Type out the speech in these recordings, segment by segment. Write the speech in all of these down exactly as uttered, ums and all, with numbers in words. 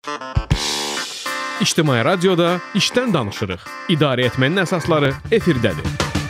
İctimai radioda işdən danışırıq. İdarə etmənin əsasları efirdədir.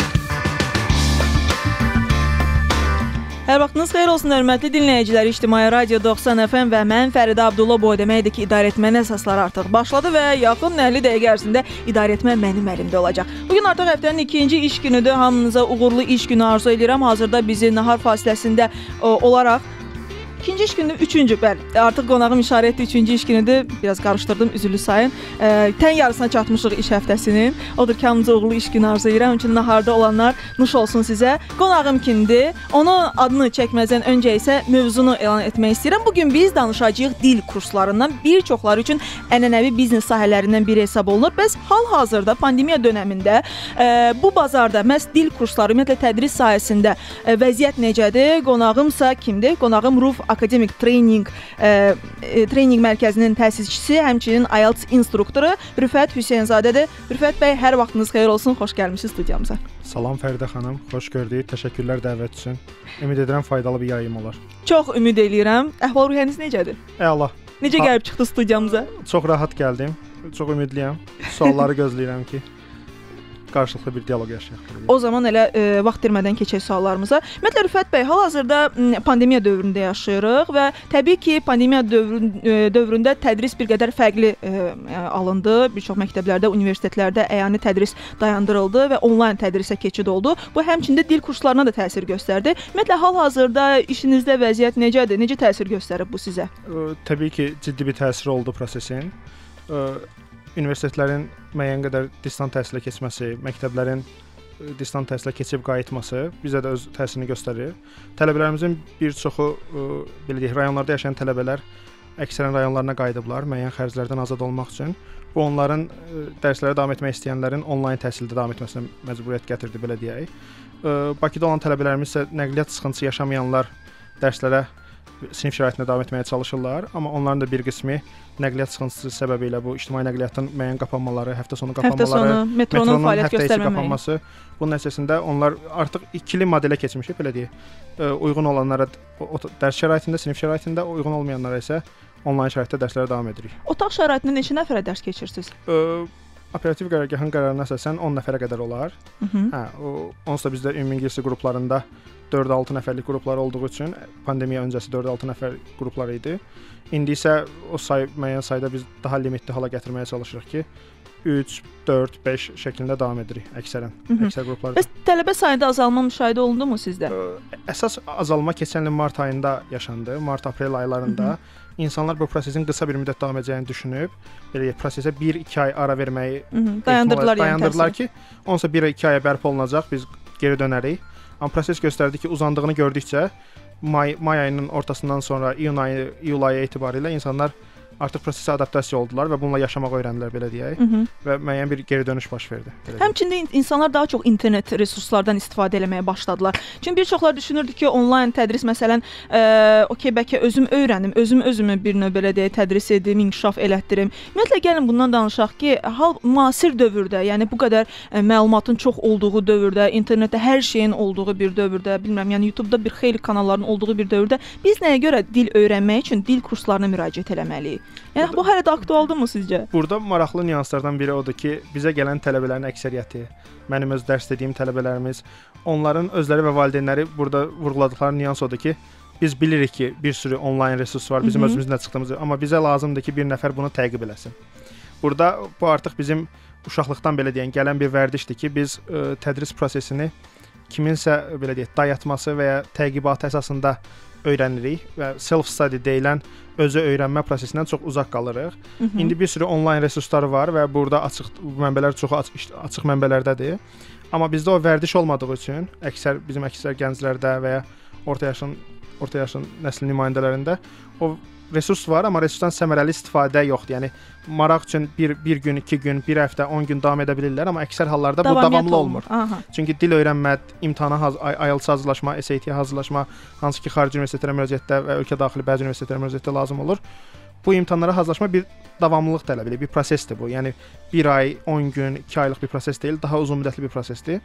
Hər vaxtınız xeyir olsun, hörmətli dinləyicilər. İctimai Radio doxsan F M və mən Fəridə Abdulla boy deməkdir ki, idarə etmənin əsasları artıq başladı və yaxın əlli dəqiqə ərzində idarə etmə mənim əlimdə olacaq. Bugün artıq həftənin ikinci iş günüdür. Hamınıza uğurlu iş günü arzu edirəm. Hazırda bizi nahar fasiləsində o, olaraq İkinci iş günü, üçüncü, bəli, artıq qonağım işarə etdi, üçüncü iş günüdür. Biraz qarışdırdım, üzürlü sayın. E, tən yarısına çatmışıq iş həftəsinin. Odur ki, hamınıza uğurlu iş günü arzu edirəm. Üçün naharda olanlar nuş olsun sizə. Qonağım kimdir? Onun adını çəkməzdən öncə isə mövzunu elan etmək istəyirəm. Bugün biz danışacağıq dil kurslarından. Bir çoxları üçün ənənəvi biznes sahələrindən biri hesab olunur. Bəs hal-hazırda pandemiya dönəmində e, bu bazarda məhz dil kursları, ümumiyyətlə tədris sahəsində e, vəziyyət necədir? Qonağımsa kimdir? Qonağım Ruf Akademik Training e, e, Training Mərkəzinin təsisçisi, həmçinin I E L T S instruktoru Rüfət Hüseynzadədir. Rüfət bəy, hər vaxtınız xeyir olsun, xoş gəlmisiniz studiyamıza. Salam Fəridə xanım, xoş gördük. Təşəkkürlər dəvət üçün. Ümid edirəm faydalı bir yayım olar. Çox ümid eləyirəm. Əhval-ruhiyyəniz necədir? Əla. Necə ha gəlib çıxdı studiyamıza? Çox rahat gəldim. Çox ümidliyəm. Sualları gözləyirəm ki, qarşılıqlı bir dialoq yaşayaq. O zaman elə e, vaxt itirmədən keçək suallarımıza. Ümumiyyətlə Rüfət bəy, hal-hazırda pandemiya dövründə yaşayırıq və təbii ki, pandemiya dövrün, e, dövründə tədris bir qədər fərqli e, alındı. Bir çox məktəblərdə, universitetlərdə əyani tədris dayandırıldı və onlayn tədrisə keçid oldu. Bu həmçində dil kurslarına da təsir göstərdi. Ümumiyyətlə hal-hazırda işinizdə vəziyyət necədir? Necə təsir göstərib bu sizə? E, təbii ki, ciddi bir təsiri oldu prosesin. E, Universitetlərin müəyyən qədər distant təhsilə keçməsi, məktəblərin distant təhsilə keçib qayıtması bizə də öz təsirini göstərir. Tələbələrimizin bir çoxu, belə deyək, rayonlarda yaşayan tələbələr əksərən rayonlarına qayıdıblar müəyyən xərclərdən azad olmaq üçün. Bu onların dərslərə davam etmək istəyənlərin onlayn təhsildə davam etməsinə məcburiyyət gətirdi, belə deyək. Bakıda olan tələbələrimiz isə nəqliyyat sıxıntısı yaşamayanlar dərslərə sinif şəraitində davam etməyə çalışırlar, amma onların da bir qismi nəqliyyat sıxıntısı səbəbilə bu ictimai nəqliyyatın müəyyən qapanmaları, həftə sonu qapanmaları, həftə sonu, metronun, metronun fəaliyyət göstərməməyi, bunun nəticəsində onlar artıq ikili modelə keçmişik, belə deyək. E, uyğun olanlara dərs şəraitində, sinif şəraitində, uyğun olmayanlara isə onlayn şəraitdə dərslərə davam edirik. Otaq şəraitində neçə nəfərə dərs keçirsiniz? E, operativ qərargahın qərarına əsasən on nəfərə qədər olar. Hı -hı. Hə, o onsuz da bizdə ümumi ingilis qruplarında dörd altı nəfərlik qruplar olduğu üçün pandemiya öncəsi dörd altı nəfər qruplar idi. İndi isə o say müəyyən sayda biz daha limitli hala gətirməyə çalışırıq ki, üç, dörd, beş şəklində davam edirik əksərən, Hı -hı. əksər qruplarda. Bəs tələbə sayında azalma müşahidə olundu mu sizdə? Əsas azalma keçən ilin mart ayında yaşandı, mart-aprel aylarında. Hı -hı. İnsanlar bu prosesin qısa bir müddət davam edəcəyini düşünüb, belə prosesə bir iki ay ara verməyi Hı -hı. dayandırdılar, dayandırdılar ki, onsa bir iki aya bərpa olunacaq, biz geri dönərik. Amma proses göstərdi ki, uzandığını gördükcə may, may ayının ortasından sonra iyun ayı, iyul ayı etibarilə insanlar artıq prosesə adaptasiya oldular və bununla yaşamaq öyrəndilər, belə deyək. Hı -hı. Və müəyyən bir geri dönüş baş verdi. Həmçində insanlar daha çox internet resurslardan istifadə etməyə başladılar. Çünki bir çoxlar düşünürdü ki, onlayn tədris məsələn, e, okey, bəlkə özüm öyrənim, özüm özümü bir növ belə deyək, tədris edim, inkişaf elətdirim. Ümumiyyətlə gəlin bundan danışaq ki, hal müasir dövrdə, yəni bu qədər e, məlumatın çox olduğu dövrdə, internetdə hər şeyin olduğu bir dövrdə, bilmirəm, yəni YouTube-da bir xeyli kanalların olduğu bir dövrdə biz nəyə görə dil öyrənmək üçün dil kurslarına müraciət etməliyik? Yəni burada, bu hələ də aktualdır sizcə? Burada maraqlı nüanslardan biri odur ki, bizə gələn tələbələrin əksəriyyəti, mənim öz dərs dediyim tələbələrimiz, onların özləri və valideynləri burada vurğuladıqları nüans odur ki, biz bilirik ki, bir sürü onlayn resurs var, bizim Hı -hı. özümüzün də çıxdığımız, amma bizə lazımdır ki, bir nəfər bunu təqib eləsin. Burada bu artıq bizim uşaqlıqdan belə deyən gələn bir vərdişdir ki, biz ə, tədris prosesini kiminsə belə deyək, dayatması və ya təqibat əsasında öyrənirik və self-study deyilən özü öyrənmə prosesindən çox uzaq qalırıq. Hı -hı. İndi bir sürü onlayn resursları var və burada açıq mənbələr çoxu açıq, açıq mənbələrdədir. Amma bizdə o vərdiş olmadığı üçün əksər bizim əksər gənclərdə və ya orta yaşın orta yaşın nəsil nümayəndələrində o resurs var, amma resursdan səmərəli istifadə yoxdur. Yəni maraq üçün bir bir gün, iki gün, bir həftə, on gün davam edə bilirlər, amma əksər hallarda bu davamlı olmur. Aha. Çünki dil öyrənmə, imtahana haz I E L T S hazırlaşma, S A T-yə hazırlaşma, hansı ki xarici universitetlərə müraciətdə və ölkə daxili bəzi universitetlərə müraciətdə lazım olur. Bu imtahanlara hazırlaşma bir davamlılıq tələb edir, bir prosesdir bu. Yəni bir ay, on gün, iki aylıq bir proses deyil, daha uzun müddətli bir prosesdir.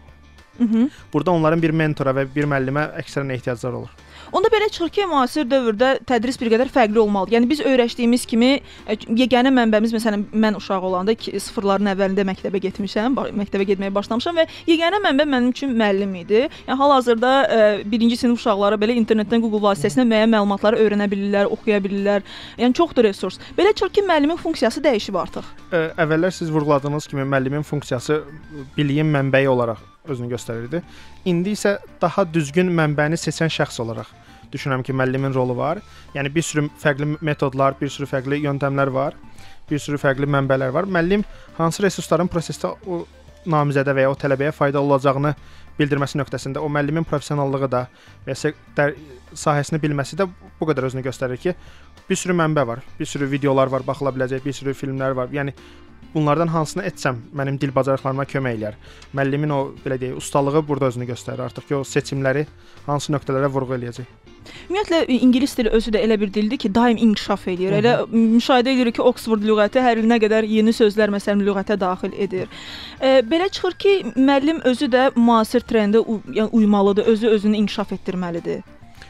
Hı -hı. Burada onların bir mentora və bir müəllimə əksərən ehtiyacları olur. Onda belə çıxır ki, müasir dövrdə tədris bir qədər fərqli olmalı. Yəni biz öyrəşdiyimiz kimi yeganə mənbəmiz, məsələn, mən uşaq olanda sıfırların əvvəlində məktəbə getmişəm, məktəbə getməyə başlamışam və yeganə mənbə mənim üçün müəllim idi. Yəni hal-hazırda birinci sinif uşaqları belə internetdən Google vasitəsilə müəyyən məlumatları öyrənə bilirlər, oxuya bilirlər. Yəni çoxdur resurs. Belə çıxır ki, müəllimin funksiyası dəyişib artıq. Əvvəllər siz vurğuladığınız kimi müəllimin funksiyası biliyin mənbəyi olaraq özünü göstərirdi. İndi isə daha düzgün mənbəni seçən şəxs olaraq düşünürəm ki, müəllimin rolu var. Yəni bir sürü fərqli metodlar, bir sürü fərqli yöntəmlər var, bir sürü fərqli mənbələr var. Müəllim hansı resursların prosesdə o namizədə və ya o tələbəyə faydalı olacağını bildirməsi nöqtəsində o müəllimin professionallığı da və ya sahəsini bilməsi də bu qədər özünü göstərir ki, bir sürü mənbə var, bir sürü videolar var, baxıla biləcək, bir sürü filmlər var. Yəni bunlardan hansını etsəm mənim dil bacarıqlarıma kömək eləyər. Müəllimin o belə deyək, ustalığı burada özünü göstərir. Artıq ki, o seçimləri hansı nöqtələrə vurğu eləyəcək. Ümumiyyətlə ingilis dili özü də elə bir dildir ki, daim inkişaf edir. Elə müşahidə edirik ki, Oxford lüğəti hər il nə qədər yeni sözlər məsələn lüğətə daxil edir. E, belə çıxır ki, müəllim özü də müasir trendə yəni uymalıdır, özü özünü inkişaf etdirməlidir.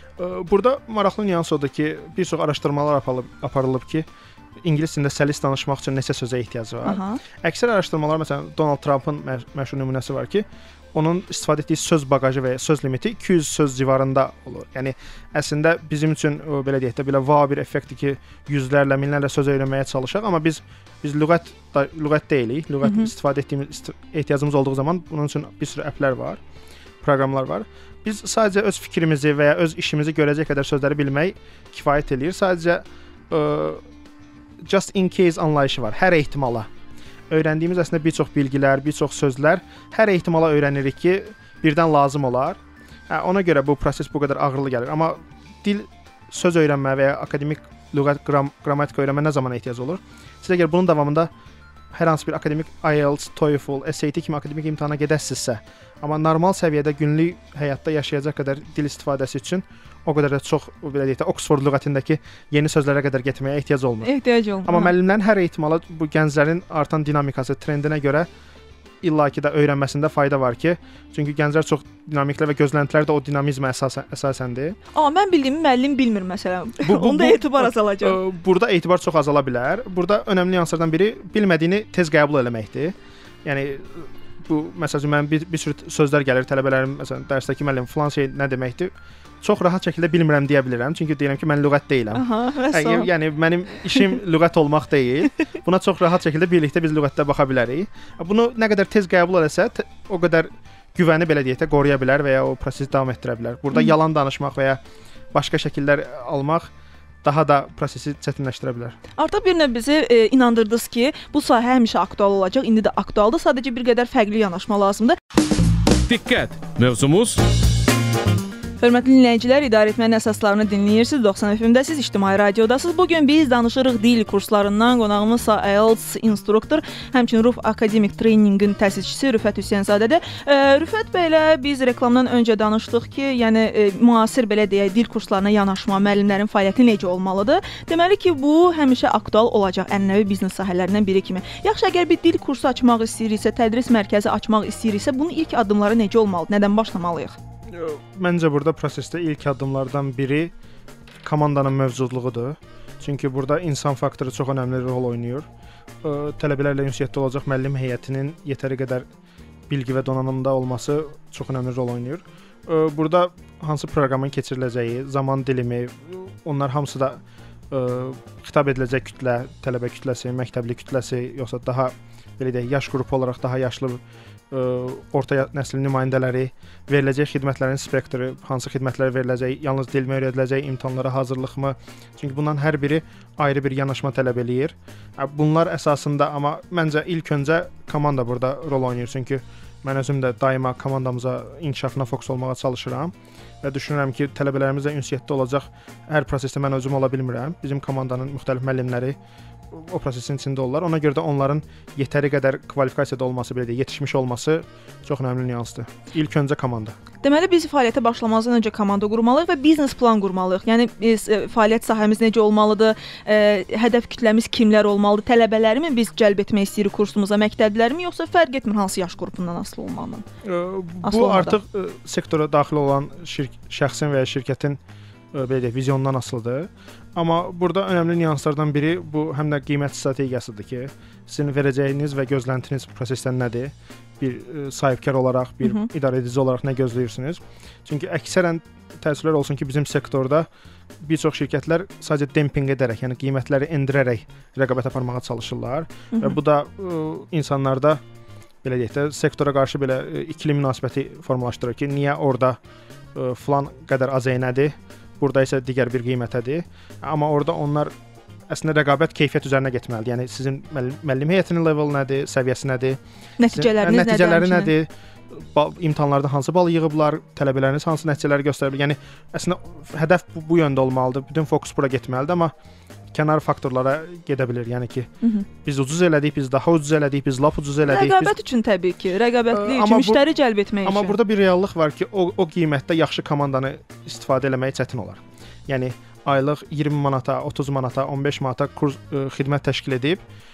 Burada maraqlı nüans odur ki, bir çox araşdırmalar aparılıb, aparılıb ki, İngilis dilində səlis danışmaq üçün neçə sözə ehtiyacı var. Aha. Əksər araşdırmalar, məsələn, Donald Trump'ın məşhur nümunəsi var ki, onun istifadə etdiyi söz baqajı və söz limiti iki yüz söz civarında olur. Yəni əslində bizim üçün o, belə deyək də belə va bir effektdir ki, yüzlərlə, minlərlə söz öyrənməyə çalışaq, amma biz biz lüğət da, lüğət deyilik. Lüğət Hı -hı. istifadə etdiyimiz ehtiyacımız olduğu zaman bunun üçün bir sürü applər var, proqramlar var. Biz sadəcə öz fikrimizi və ya öz işimizi görəcək qədər sözləri bilmək kifayət eləyir. Sadəcə ə, just in case anlayışı var. Hər ehtimala. Öyrəndiyimiz əslində bir çox bilgilər, bir çox sözlər hər ehtimala öyrənirik ki, birdən lazım olar. Hə, ona görə bu proses bu qədər ağırlı gəlir. Amma dil söz öyrənmə və ya akademik lüğət, qram, qrammatika öyrənmə nə zaman ehtiyac olur? Siz əgər bunun davamında hər hansı bir akademik I E L T S, TOEFL, S A T kimi akademik imtahana gedəsinizsə, amma normal səviyyədə günlük həyatda yaşayacaq qədər dil istifadəsi üçün o qədər də çox belə deyək də Oxford lüğətindəki yeni sözlərə qədər getməyə ehtiyac olmur. Ehtiyac olmur. Amma müəllimlərin hər ehtimala bu gənclərin artan dinamikası, trendinə görə illaki də öyrənməsində fayda var ki, çünki gənclər çox dinamiklər və gözləntilər də o dinamizmə əsasən əsasəndir. Amma mən bildiyim müəllim bilmir məsələn. Bu, bu, Onda bu, etibar azalacaq. Burada etibar çox azala bilər. Burada önəmli nüanslardan biri bilmədiyini tez qəbul etməkdir. Yəni bu məsələn mən bir, bir sürü sözlər gəlir tələbələrim məsələn dərsdəki müəllim falan şey nə deməkdir? Çox rahat şəkildə bilmirəm deyə bilərəm. Çünki deyirəm ki, mən lüğət deyiləm. Aha, yəni, yəni mənim işim lüğət olmaq deyil. Buna çox rahat şəkildə birlikdə biz lüğətdə baxa bilərik. Bunu nə qədər tez qəbul etsə, o qədər güvəni belə deyək də qoruya bilər və ya o prosesi davam etdirə bilər. Burada Hı. yalan danışmaq və ya başqa şəkillər almaq daha da prosesi çətinləşdirə bilər. Artıq bir növ bizi e, inandırdınız ki, bu sahə həmişə aktual olacaq. İndi də aktualdır. Sadəcə bir qədər fərqli yanaşma lazımdır. Diqqət! Mövzumuz Hörmətli dinləyicilər, idarəetmənin əsaslarını dinləyirsiniz. doxsan F M-də siz İctimai Radiodasınız. Bu gün biz danışırıq dil kurslarından. Qonağımız I E L T S instruktor, həmçinin Ruf Akademik Treyninqin təsisçisi Rüfət Hüseynzadədir. E, Rüfət bəylə biz reklamdan öncə danışdıq ki, yəni e, müasir belə deyək dil kurslarına yanaşma, müəllimlərin fəaliyyəti necə olmalıdır? Deməli ki, bu həmişə aktual olacaq ənənəvi biznes sahələrindən biri kimi. Yaxşı, əgər bir dil kursu açmaq istəyiriksə, tədris mərkəzi açmaq istəyiriksə, bunun ilk addımları necə olmalı? Nədən başlamalıyıq? Məncə burada prosesdə ilk addımlardan biri komandanın mövcudluğudur. Çünki burada insan faktoru çox önəmli rol oynayır. Tələbələrlə ünsiyyətdə olacaq müəllim heyətinin yetəri qədər bilgi və donanımda olması çox önəmli rol oynayır. Burada hansı proqramın keçiriləcəyi, zaman dilimi, onlar hamısı da ə, xitab ediləcək kütlə, tələbə kütləsi, məktəbli kütləsi, yoxsa daha belə deyək, yaş qrupu olaraq daha yaşlı Ə, orta nəslin nümayəndələri, veriləcək xidmətlərin spektri, hansı xidmətlər veriləcək, yalnız dilmi öyrədiləcək, imtahanlara hazırlıqmı? Çünki bundan hər biri ayrı bir yanaşma tələb eləyir. Bunlar əsasında, amma məncə ilk öncə komanda burada rol oynayır. Çünki mən özüm də daima komandamıza, inkişafına fokus olmağa çalışıram və düşünürəm ki, tələbələrimizlə ünsiyyətdə olacaq hər prosesdə mən özüm ola bilmirəm. Bizim komandanın müxtəlif müəllimləri o prosesin içində olurlar. Ona görə də onların yetəri qədər kvalifikasiyada olması, belə deyək, yetişmiş olması çox önəmli nüansdır. İlk öncə komanda. Deməli biz fəaliyyətə başlamazdan öncə komanda qurmalıyıq və biznes plan qurmalıyıq. Yəni biz e, fəaliyyət sahəmiz necə olmalıdır? E, hədəf kütləmiz kimlər olmalıdır? Tələbələrimi biz cəlb etmək istəyirik kursumuza, məktəblilərimi, yoxsa fərq etmir hansı yaş qrupundan asılı olmalıdır? E, bu olmalı. Artıq e, sektora daxil olan şir şəxsin və ya şirkətin e, belə deyək, vizyonundan asılıdır. Amma burada önəmli nüanslardan biri bu həm də qiymət strategiyasıdır ki, sizin verəcəyiniz və gözləntiniz prosesdən nədir? Bir e, sahibkar olaraq, bir Hı -hı. idarəedici olaraq nə gözləyirsiniz? Çünki əksərən təəssüflər olsun ki, bizim sektorda bir çox şirkətlər sadəcə dempinq edərək, yəni qiymətləri endirərək rəqabət aparmağa çalışırlar. Hı -hı. Və bu da e, insanlarda belə deyək də sektora qarşı belə e, ikili münasibəti formalaşdırır ki, niyə orada e, falan qədər azəynədir, burada isə digər bir qiymətədir. Amma orada onlar əslində rəqabət keyfiyyət üzərinə getməlidir. Yəni sizin müəllim heyətinin level nədir, səviyyəsi nədir? Nəticələriniz nədir? Nəticələri nədir? Bal, imtahanlarda hansı bal yığıblar, tələbələriniz hansı nəticələri göstərə bilər? Yəni əslində hədəf bu, bu yöndə olmalıdır. Bütün fokus bura getməlidir, amma kənar faktorlara gedə bilər. Yəni ki, Hı -hı. biz ucuz elədik, biz daha ucuz elədik, biz lap ucuz elədik. Rəqabət biz... üçün təbii ki, rəqabətli üçün, müştəri cəlb etmək üçün. Amma burada bir reallıq var ki, o, o qiymətdə yaxşı komandanı istifadə eləmək çətin olar. Yəni aylıq iyirmi manata, otuz manata, on beş manata kurs ə, xidmət təşkil edib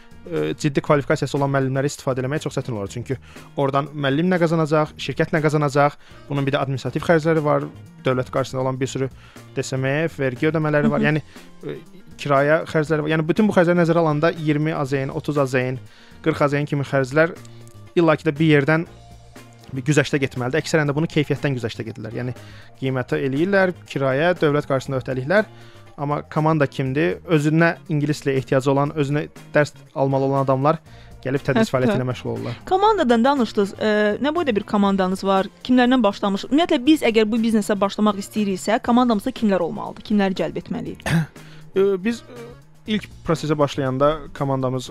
ə, ciddi kvalifikasiyası olan müəllimləri istifadə etmək çox çətin olar. Çünki oradan müəllim nə qazanacaq, şirkət nə qazanacaq, bunun bir də administrativ xərcləri var, dövlət qarşısında olan bir sürü D S M F, vergi ödəmələri var. Yəni ə, kirayə xərcləri var. Yəni bütün bu xərcləri nəzərə alanda iyirmi azəyin, otuz azəyin, qırx azəyin kimi xərclər illaki də bir yerdən bir güzəştə getməlidir. Əksərən də bunu keyfiyyətdən güzəştə gedirlər. Yəni qiymətə eləyirlər, kirayə, dövlət qarşısında öhdəliklər. Amma komanda kimdir? Özünə ingilis dilinə ehtiyacı olan, özünə dərs almalı olan adamlar gəlib tədris fəaliyyəti ilə məşğul olurlar. Komandadan danışdınız. E, nə boyda bir komandanız var? Kimlərlə başlamış? Ümumiyyətlə biz əgər bu biznesə başlamaq istəyiriksə, komandamızda kimlər olmalıdır? Kimləri cəlb etməliyik? e, biz ilk prosesə başlayanda komandamız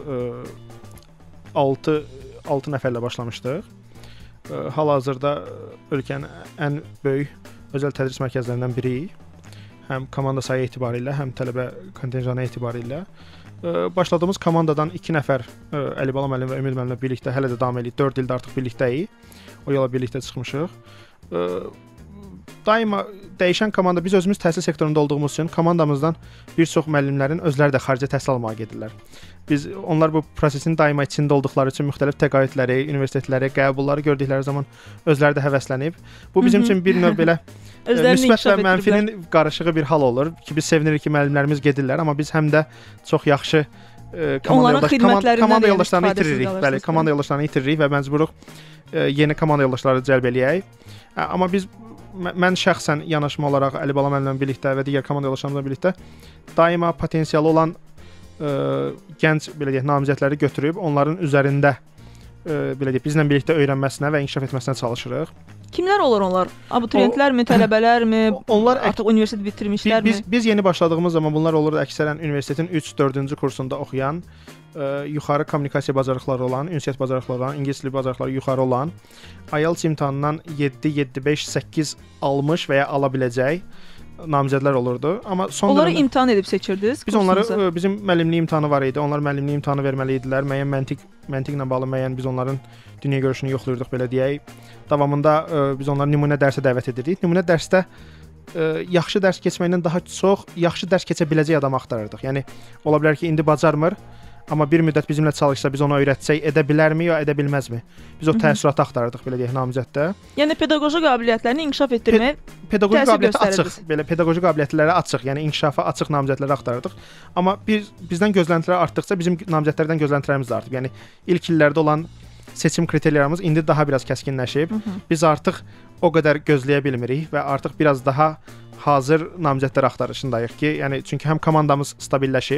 altı nəfərlə başlamışdıq. Hal-hazırda ölkənin ən böyük özəl tədris mərkəzlərindən biriyik. Həm komanda sayı etibarilə, həm tələbə kontenjanı etibarilə. Başladığımız komandadan iki nəfər Əlibala müəllim və Ümid müəllimlə birlikdə hələ də davam edirik. dörd ildə artıq birlikdəyik. O yola birlikdə çıxmışıq. Daima dəyişən komanda, biz özümüz təhsil sektorunda olduğumuz üçün komandamızdan bir çox müəllimlərin özləri də xarici təhsil almağa gedirlər. Biz onlar bu prosesin daima içində olduqları üçün müxtəlif təqaüdləri, universitetləri, qəbulları gördükləri zaman özləri də həvəslənib. Bu bizim üçün bir növ belə müsbət və mənfinin qarışığı bir hal olur ki, biz sevinirik ki, müəllimlərimiz gedirlər, amma biz həm də çox yaxşı e, komanda, yoldaş, komanda, komanda yoldaşlarını itiririk. Bəli, komanda yoldaşlarını itiririk və məcburuq e, yeni komanda yoldaşları cəlb eləyək. Amma biz mən şəxsən yanaşma olaraq Əlibala müəllimlə birlikdə və digər komanda yoldaşlarımızla birlikdə daima potensialı olan ə, gənc belə deyək namizədləri götürüb onların üzərində ə, belə deyək bizlə birlikdə öyrənməsinə və inkişaf etməsinə çalışırıq. Kimlər olur onlar? Abituriyentlərmi, tələbələrmi? Onlar artıq universitet bitirmişlərmi? Biz biz yeni başladığımız zaman bunlar olur əksərən universitetin üç dördüncü kursunda oxuyan, ə, yuxarı kommunikasiya bacarıqları olan, ünsiyyət bacarıqları olan, ingilis dili bacarıqları yuxarı olan, I E L T S imtahanından yeddi, yeddi, beş, səkkiz almış və ya ala biləcək namizədlər olurdu. Amma son onları dövrdə imtahan edib seçirdiniz? Biz onları ə, bizim müəllimlik imtahanı var idi. Onlar müəllimlik imtahanı verməli idilər. Müəyyən məntiq məntiqlə bağlı müəyyən biz onların dünya görüşünü yoxlayırdıq belə deyək. Davamında ə, biz onları nümunə dərsə dəvət edirdik. Nümunə dərsdə ə, yaxşı dərs keçməkdən daha çox yaxşı dərs keçə biləcək adam axtarırdıq. Yəni ola bilər ki, indi bacarmır, amma bir müddət bizimlə çalışsa, biz ona öyrətsək, edə bilərmi ya edə bilməzmi? Biz o təəssüratı axtarırdıq belə deyək namizəddə. Yəni pedaqoji qabiliyyətlərini inkişaf etdirməyə Pe pedaqoji qabiliyyəti açıq, belə pedaqoji qabiliyyətlərə açıq, yəni inkişafa açıq namizədləri axtarırdıq. Amma biz bizdən gözləntilər artdıqca bizim namizədlərdən gözləntilərimiz də artıb. Yəni ilk illərdə olan seçim kriteriyalarımız indi daha biraz kəskinləşib. Hı -hı. Biz artıq o qədər gözləyə bilmirik və artıq biraz daha hazır namizədlər axtarışındayıq ki, yəni çünki həm komandamız stabilləşib,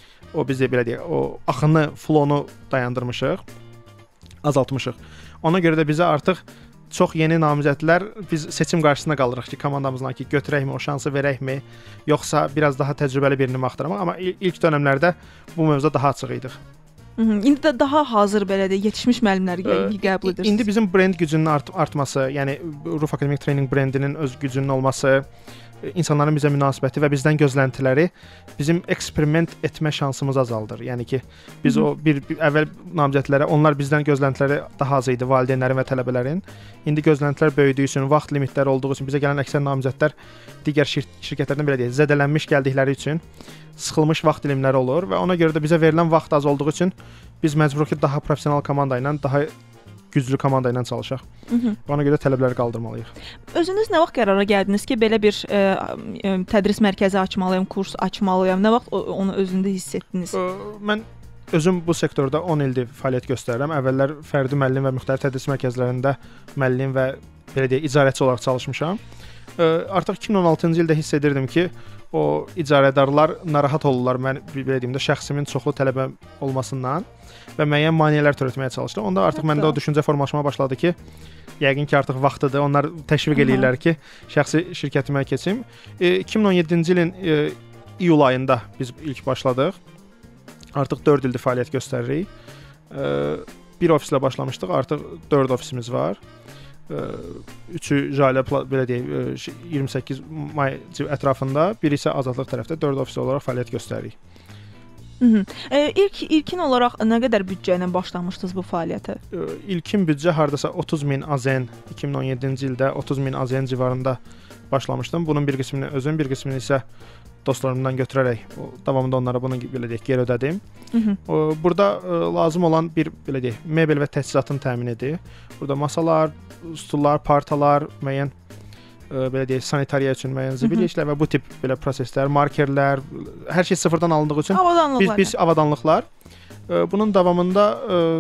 o bizə belə deyək, o axını, flowunu dayandırmışıq, azaltmışıq. Ona görə də bizə artıq çox yeni namizədlər, biz seçim qarşısında qalırıq ki, komandamızla ki, götürəkmi, o şansı verəkmi, yoxsa biraz daha təcrübəli birini mi axtarmaq. Amma ilk dönəmlərdə bu mövzuda daha açıq idik. Hı -hı. İndi də daha hazır belə də yetişmiş müəllimləri qəbul edirsiniz. İndi bizim brend gücünün art artması, yəni Ruf Akademik Training brendinin öz gücünün olması, insanların bizə münasibəti və bizdən gözləntiləri bizim eksperiment etmə şansımız azaldır. Yəni ki, biz Hı -hı. o bir, bir əvvəl namizədlərə onlar bizdən gözləntiləri daha az idi, valideynlərin və tələbələrin. İndi gözləntilər böyüdüyü üçün, vaxt limitləri olduğu üçün bizə gələn əksər namizədlər digər şir şirkətlərdən belə deyək, zədələnmiş gəldikləri üçün sıxılmış vaxt dilimləri olur və ona görə də bizə verilən vaxt az olduğu üçün biz məcbur ki, daha professional komanda ilə, daha güclü komanda ilə çalışaq. Hı -hı. Ona görə tələbləri qaldırmalıyıq. Özünüz nə vaxt qərara gəldiniz ki, belə bir e, e, tədris mərkəzi açmalıyam, kurs açmalıyam? Nə vaxt onu özündə hiss etdiniz? E, mən özüm bu sektorda on ildir fəaliyyət göstərirəm. Əvvəllər fərdi müəllim və müxtəlif tədris mərkəzlərində müəllim və belə deyək, icarəçi olaraq çalışmışam. E, artıq iki min on altıncı ildə hiss edirdim ki, o icarədarlar narahat olurlar mən belə deyim də şəxsimin çoxlu tələbə olmasından və müəyyən maneələr törətməyə çalışdım. Onda artıq məndə o düşüncə formalaşmaya başladı ki, yəqin ki, artıq vaxtıdır. Onlar təşviq eləyirlər ki, şəxsi şirkətimə keçim. E, iki min on yeddinci ilin e, iyul ayında biz ilk başladıq. Artıq dörd ildir fəaliyyət göstəririk. E, bir ofislə başlamışdıq, artıq dörd ofisimiz var. Üçü Jale belə deyək iyirmi səkkiz may ətrafında, biri isə Azadlıq tərəfdə dörd ofis olaraq fəaliyyət göstəririk. Hı -hı. E, ilk ilkin olaraq nə qədər büdcə ilə başlamışdınız bu fəaliyyətə? E, ilkin büdcə hardasa otuz min AZN, iki min on yeddinci ildə otuz min AZN civarında başlamışdım. Bunun bir qismini özüm, bir qismini isə dostlarımdan götürərək o, davamında onlara bunu belə deyək geri ödədim. Hı -hı. O, burada e, lazım olan bir belə deyək mebel və təchizatın təminidir. Burada masalar, stullar, partalar, müəyyən e, belə deyək sanitariya üçün müəyyən zibil işlər və bu tip belə proseslər, markerlər, hər şey sıfırdan alındığı üçün biz biz avadanlıqlar. E, bunun davamında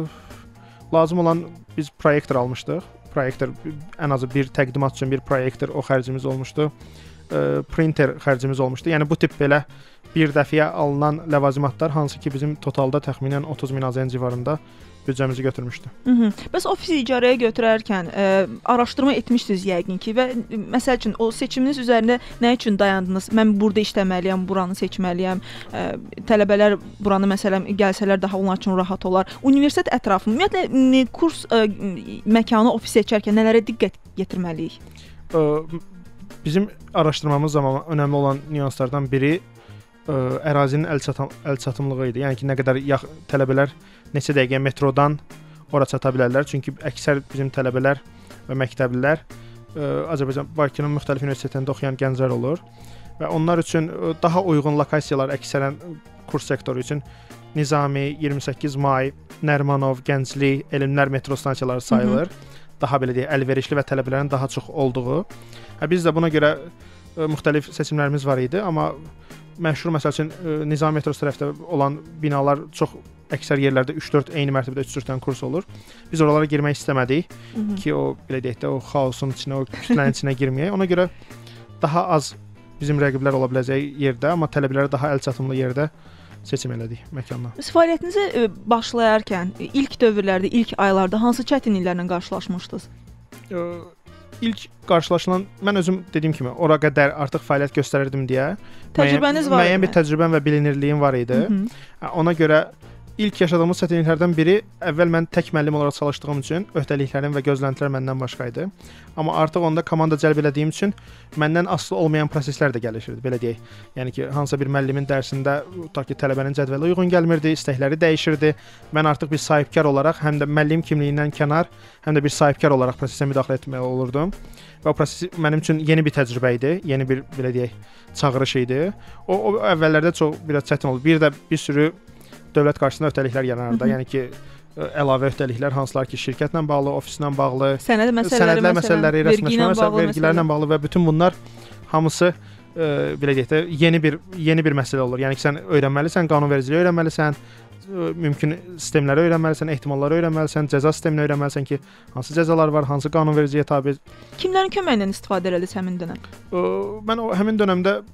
e, lazım olan biz proyektor almışdıq. Proyektor ən azı bir təqdimat üçün bir proyektor o xərcimiz olmuşdu. E, printer xərcimiz olmuşdu. Yəni bu tip belə bir dəfəyə alınan ləvazimatlar hansı ki bizim totalda təxminən otuz min AZN civarında büdcəmizi götürmüşdü. Hı -hı. Bəs ofisi icarəyə götürərkən e, araşdırma etmişsiniz yəqin ki və məsəl üçün o seçiminiz üzərində nə üçün dayandınız? Mən burada işləməliyəm, buranı seçməliyəm. E, tələbələr buranı məsələn gəlsələr daha onlar üçün rahat olar. Universitet ətrafında ümumiyyətlə kurs e, məkanı, ofis seçərkən nələrə diqqət yetirməliyik? E, bizim araşdırmamız zamanı önəmli olan nüanslardan biri ə, ərazinin əl, çatan, əl çatımlığı idi. Yəni ki, nə qədər yax, tələbələr neçə dəqiqə metrodan ora çata bilərlər. Çünki əksər bizim tələbələr və məktəblilər ə, Azərbaycan Bakının müxtəlif universitetlərində oxuyan gənclər olur və onlar üçün ə, daha uyğun lokasiyalar əksərən kurs sektoru üçün Nizami, iyirmi səkkiz may, Nərimanov, Gənclik, Elmlər metro stansiyaları sayılır. Hı -hı. Daha belə deyək, əlverişli və tələbələrin daha çox olduğu. Hə, biz də buna görə ə, müxtəlif seçimlərimiz var idi, amma məşhur məsəl üçün ə, Nizami metrosu tərəfdə olan binalar çox əksər yerlərdə üç dörd eyni mərtəbədə üç dörd dənə kurs olur. Biz oralara girmək istəmədik Hı -hı. ki, o belə deyək də o xaosun içinə, o kütlənin içinə girməyək. Ona görə daha az bizim rəqiblər ola biləcəyi yerdə, amma tələbələrə daha əlçatımlı yerdə seçim elədik məkanla. Siz fəaliyyətinizi başlayarkən ilk dövrlərdə, ilk aylarda hansı çətinliklərlə qarşılaşmışdınız? Ə, ilk qarşılaşılan, mən özüm dediyim kimi, ora qədər artıq fəaliyyət göstərirdim deyə təcrübəniz var idi. Müəyyən bir təcrübəm və bilinirliyim var idi. Hı -hı. Ona görə İlk yaşadığımız çətinliklərdən biri əvvəl mən tək müəllim olaraq çalışdığım üçün öhdəliklərim və gözləntilər məndən başqa idi. Amma artıq onda komanda cəlb elədiyim üçün məndən asılı olmayan proseslər də gəlişirdi, belə deyək. Yəni ki, hansısa bir müəllimin dərsində tutaq ki, tələbənin cədvələ uyğun gəlmirdi, istəkləri dəyişirdi. Mən artıq bir sahibkar olaraq həm də müəllim kimliyindən kənar, həm də bir sahibkar olaraq prosesə müdaxilə etməli olurdum. Və o proses mənim üçün yeni bir təcrübə idi, yeni bir belə deyək, çağırış idi. O, o əvvəllərdə çox biraz çətin oldu. Bir də bir sürü dövlət qarşısında öhdəliklər yaranırdı. Yəni ki, əlavə öhdəliklər hansılar ki, şirkətlə bağlı, ofislə bağlı, sənəd məsələləri, sənədlər məsələləri, rəsmiləşmə məsələləri, vergilərlə bağlı və bütün bunlar hamısı ə, belə deyək də yeni bir yeni bir məsələ olur. Yəni ki, sən öyrənməlisən, qanunvericiliyi öyrənməlisən, ə, mümkün sistemləri öyrənməlisən, ehtimalları öyrənməlisən, cəza sistemini öyrənməlisən ki, hansı cəzalar var, hansı qanunvericiliyə tabe. Kimlərin köməyindən istifadə edildiniz həmin dönəm? Ə, mən o həmin dönəmdə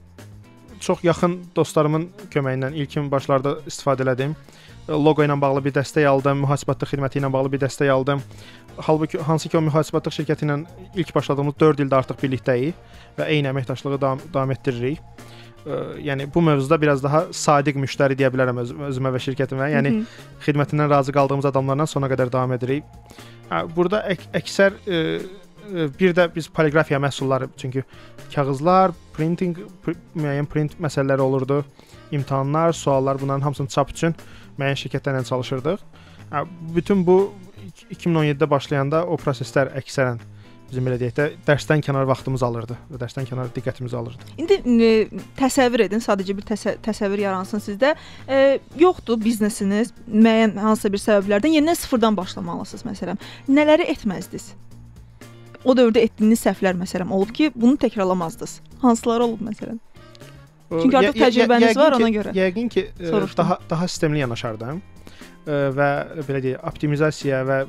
çox yaxın dostlarımın köməyindən ilkin başlarda istifadə elədim. Loqo ilə bağlı bir dəstək aldım, mühasibatlıq xidməti ilə bağlı bir dəstək aldım. Halbuki hansı ki o mühasibatlıq şirkəti ilə ilk başladığımız dörd ildə artıq birlikdəyik və eyni əməkdaşlığı davam, davam etdiririk. Yəni bu mövzuda biraz daha sadiq müştəri deyə bilərəm öz, özümə və şirkətimə. Yəni Hı -hı. xidmətindən razı qaldığımız adamlarla sona qədər davam edirik. Burada ək, əksər ə, bir də biz poliqrafiya məhsulları, çünki kağızlar, printing, pr müəyyən print məsələləri olurdu, imtahanlar, suallar, bunların hamısını çap üçün müəyyən şirkətlərlə çalışırdıq. Bütün bu iki min on yeddidə başlayanda o proseslər əksərən bizim belə deyək də dərsdən kənar vaxtımız alırdı və dərsdən kənar diqqətimizi alırdı. İndi e, təsəvvür edin, sadəcə bir təsə təsəvvür yaransın sizdə. E, yoxdur biznesiniz, müəyyən hansısa bir səbəblərdən yenidən sıfırdan başlamalısınız məsələn. Nələri etməzdiniz? O dövrdə etdiyiniz səhvlər məsələn olub ki, bunu təkrarlamazdınız. Hansıları olub məsələn? Çünki artıq təcrübəniz var, ona görə. Yəqin ki, Soruşdum. daha daha sistemli yanaşardım və belə deyək, optimizasiya və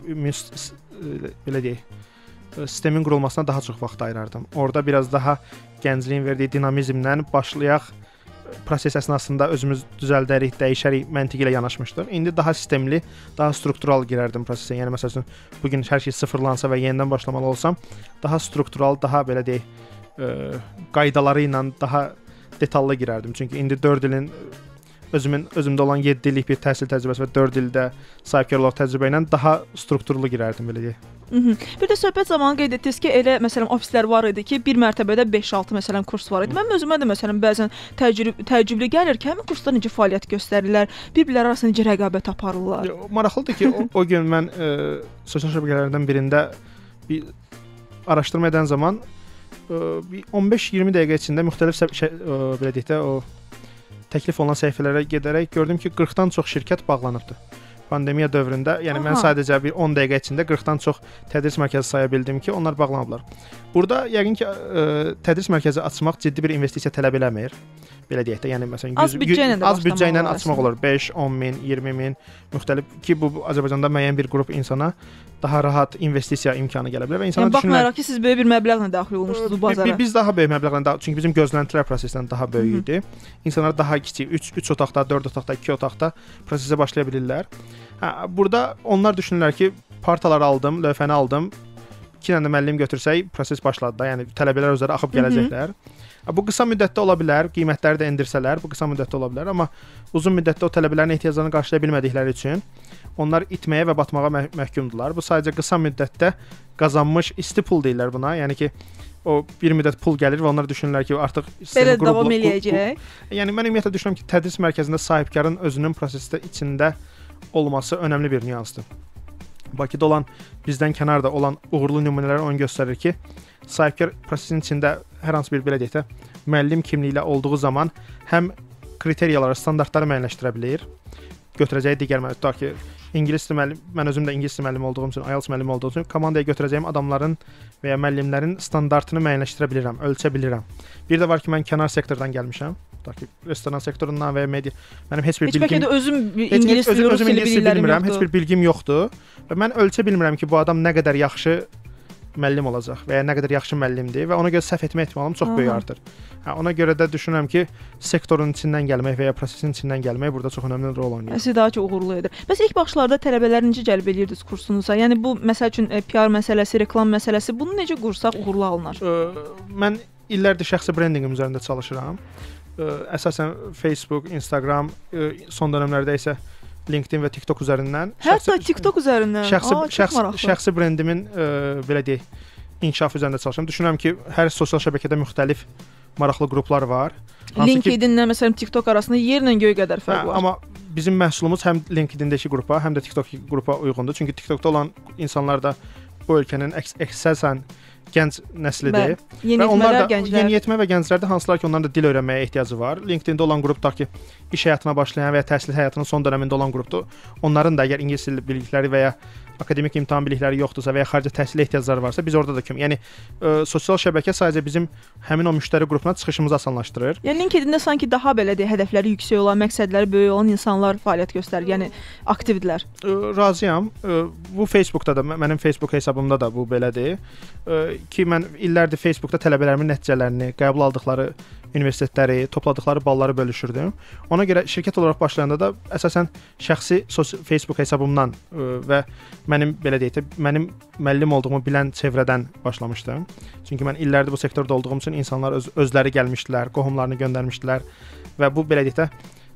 belə deyək, sistemin qurulmasına daha çox vaxt ayırardım. Orada biraz daha gəncliyin verdiyi dinamizmlə başlayaq, proses əsnasında özümüz düzəldərik, dəyişərik məntiqi ilə yanaşmışdıq. İndi daha sistemli, daha struktural girərdim prosesə. Yəni məsələn, bu gün hər şey sıfırlansa və yenidən başlamalı olsam, daha struktural, daha belə deyək, ə, qaydaları ilə daha detallı girərdim. Çünki indi dörd ilin özümün özümdə olan yeddi illik bir təhsil təcrübəsi və dörd ildə sahibkarlıq təcrübə ilə daha strukturlu girərdim belə deyək. Hı -hı. Bir də söhbət zamanı qeyd etdiniz ki, elə məsələn ofislər var idi ki, bir mərtəbədə beş altı məsələn kurs var idi. Mən özümə də məsələn bəzən təcrüb təcrübli gəlir ki, həmin kurslar necə fəaliyyət göstərirlər, bir-birləri arasında necə rəqabət aparırlar. Ya, maraqlıdır ki, o, o gün mən e, sosial şəbəkələrdən birində bir araşdırma edən zaman e, bir on beş iyirmi dəqiqə içində müxtəlif şey, e, belə deyək də o təklif olunan səhifələrə gedərək gördüm ki, qırxdan çox şirkət bağlanıbdı. Pandemiya dövründə, yəni Aha. mən sadəcə bir on dəqiqə içində qırxdan çox tədris mərkəzi saya bildim ki, onlar bağlanıblar. Burada yəqin ki, ə, tədris mərkəzi açmaq ciddi bir investisiya tələb eləmir. Belə deyək də, yəni məsələn az büdcə ilə, az büdcə ilə açmaq olur. beş, on min, iyirmi min müxtəlif ki, bu Azərbaycanda müəyyən bir qrup insana daha rahat investisiya imkanı gələ bilər və insanlar yəni, baxmayaraq ki, siz böyük bir məbləğlə daxil olmuşdunuz bu bazara. Biz daha böyük məbləğlə, çünki bizim gözləntilər prosesdən daha böyük idi. İnsanlar daha kiçik, üç otaqda, dörd otaqda, iki otaqda prosesə başlaya bilirlər. Hə, burada onlar düşünürlər ki, partaları aldım, lövhəni aldım, iki dənə də müəllim götürsək, proses başladı da, yəni tələbələr özləri axıb gələcəklər. Bu qısa müddətdə ola bilər, qiymətləri də endirsələr, bu qısa müddətdə ola bilər, amma uzun müddətdə o tələbələrin ehtiyaclarını qarşılaya bilmədikləri üçün onlar itməyə və batmağa mə məhkumdurlar. Bu sadəcə qısa müddətdə qazanmış isti pul deyirlər buna, yəni ki, o bir müddət pul gəlir və onlar düşünürlər ki, artıq belə davam eləyəcək. Yəni mən ümumiyyətlə düşünürəm ki, tədris mərkəzində sahibkarın özünün prosesdə içində olması önəmli bir nüansdır. Bakıda olan, bizdən kənarda olan uğurlu nümunələr onu göstərir ki, sahibkar prosesin içində hər hansı bir belə deyək də müəllim kimliyi ilə olduğu zaman həm kriteriyaları, standartları müəyyənləşdirə bilir. Götürəcəyi digər müəllim, tutaq ki, ingilis dili müəllim, mən özüm də ingilis dili müəllimi olduğum üçün, I E L T S müəllimi olduğum üçün komandaya götürəcəyim adamların və ya müəllimlərin standartını müəyyənləşdirə bilirəm, ölçə bilirəm. Bir də var ki, mən kənar sektordan gəlmişəm. Tutaq ki, restoran sektorundan və ya media. Mənim heç bir heç bilgim, heç özüm ingilis dili, rus dili bilmirəm, heç bir bilgim yoxdur və mən ölçə bilmirəm ki, bu adam nə qədər yaxşı müəllim olacaq və ya nə qədər yaxşı müəllimdir və ona görə səhv etmə ehtimalım çox böyük artır. Hə, ona görə də düşünürəm ki, sektorun içindən gəlmək və ya prosesin içindən gəlmək burada çox önəmli rol oynayır. Sizi daha çox uğurlu edir. Bəs ilk başlarda tələbələri necə cəlb edirdiniz kursunuza? Yəni bu məsəl üçün P R məsələsi, reklam məsələsi, bunu necə qursaq uğurlu alınır? Ə, mən illərdir şəxsi brendinqim üzərində çalışıram. Ə, əsasən Facebook, Instagram, ə, son dövrlərdə isə LinkedIn və TikTok üzərindən. Hətta TikTok üzərindən. Şəxsi, Aa, şəxsi, şəxsi brendimin ə, belə deyək, inkişaf üzərində çalışıram. Düşünürəm ki, hər sosial şəbəkədə müxtəlif maraqlı qruplar var. LinkedIn-lə məsələn TikTok arasında yerlə göy qədər fərq hə, var. Amma bizim məhsulumuz həm LinkedIn-dəki qrupa, həm də TikTok qrupa uyğundur. Çünki TikTokda olan insanlar da bu ölkənin əks əsasən gənc nəslidir. Və onlar da gənclər. yeniyetmə və gənclərdə hansılar ki, onların da dil öyrənməyə ehtiyacı var. LinkedIn-də olan qrupda ki, iş həyatına başlayan və ya təhsil həyatının son dövründə olan qrupdur. Onların da əgər ingilis dili bilikləri və ya akademik imtahan bilikləri yoxdursa və ya xarici təhsil ehtiyacları varsa, biz orada da kömək. Yəni ə, sosial şəbəkə sadəcə bizim həmin o müştəri qrupuna çıxışımızı asanlaşdırır. Yəni LinkedIn-də sanki daha belə deyə hədəfləri yüksək olan, məqsədləri böyük olan insanlar fəaliyyət göstərir. Yəni aktivdirlər. Ə, razıyam. Ə, bu Facebookda da, mənim Facebook hesabımda da bu belədir. Ə, ki mən illərdir Facebookda tələbələrimin nəticələrini, qəbul aldıqları universitetləri, topladıqları balları bölüşürdüm. Ona görə şirkət olaraq başlayanda da əsasən şəxsi Facebook hesabımdan ə, və mənim belə deyək də, mənim müəllim olduğumu bilən çevrədən başlamışdım. Çünki mən illərdir bu sektorda olduğum üçün insanlar öz, özləri gəlmişdilər, qohumlarını göndərmişdilər və bu belə deyək də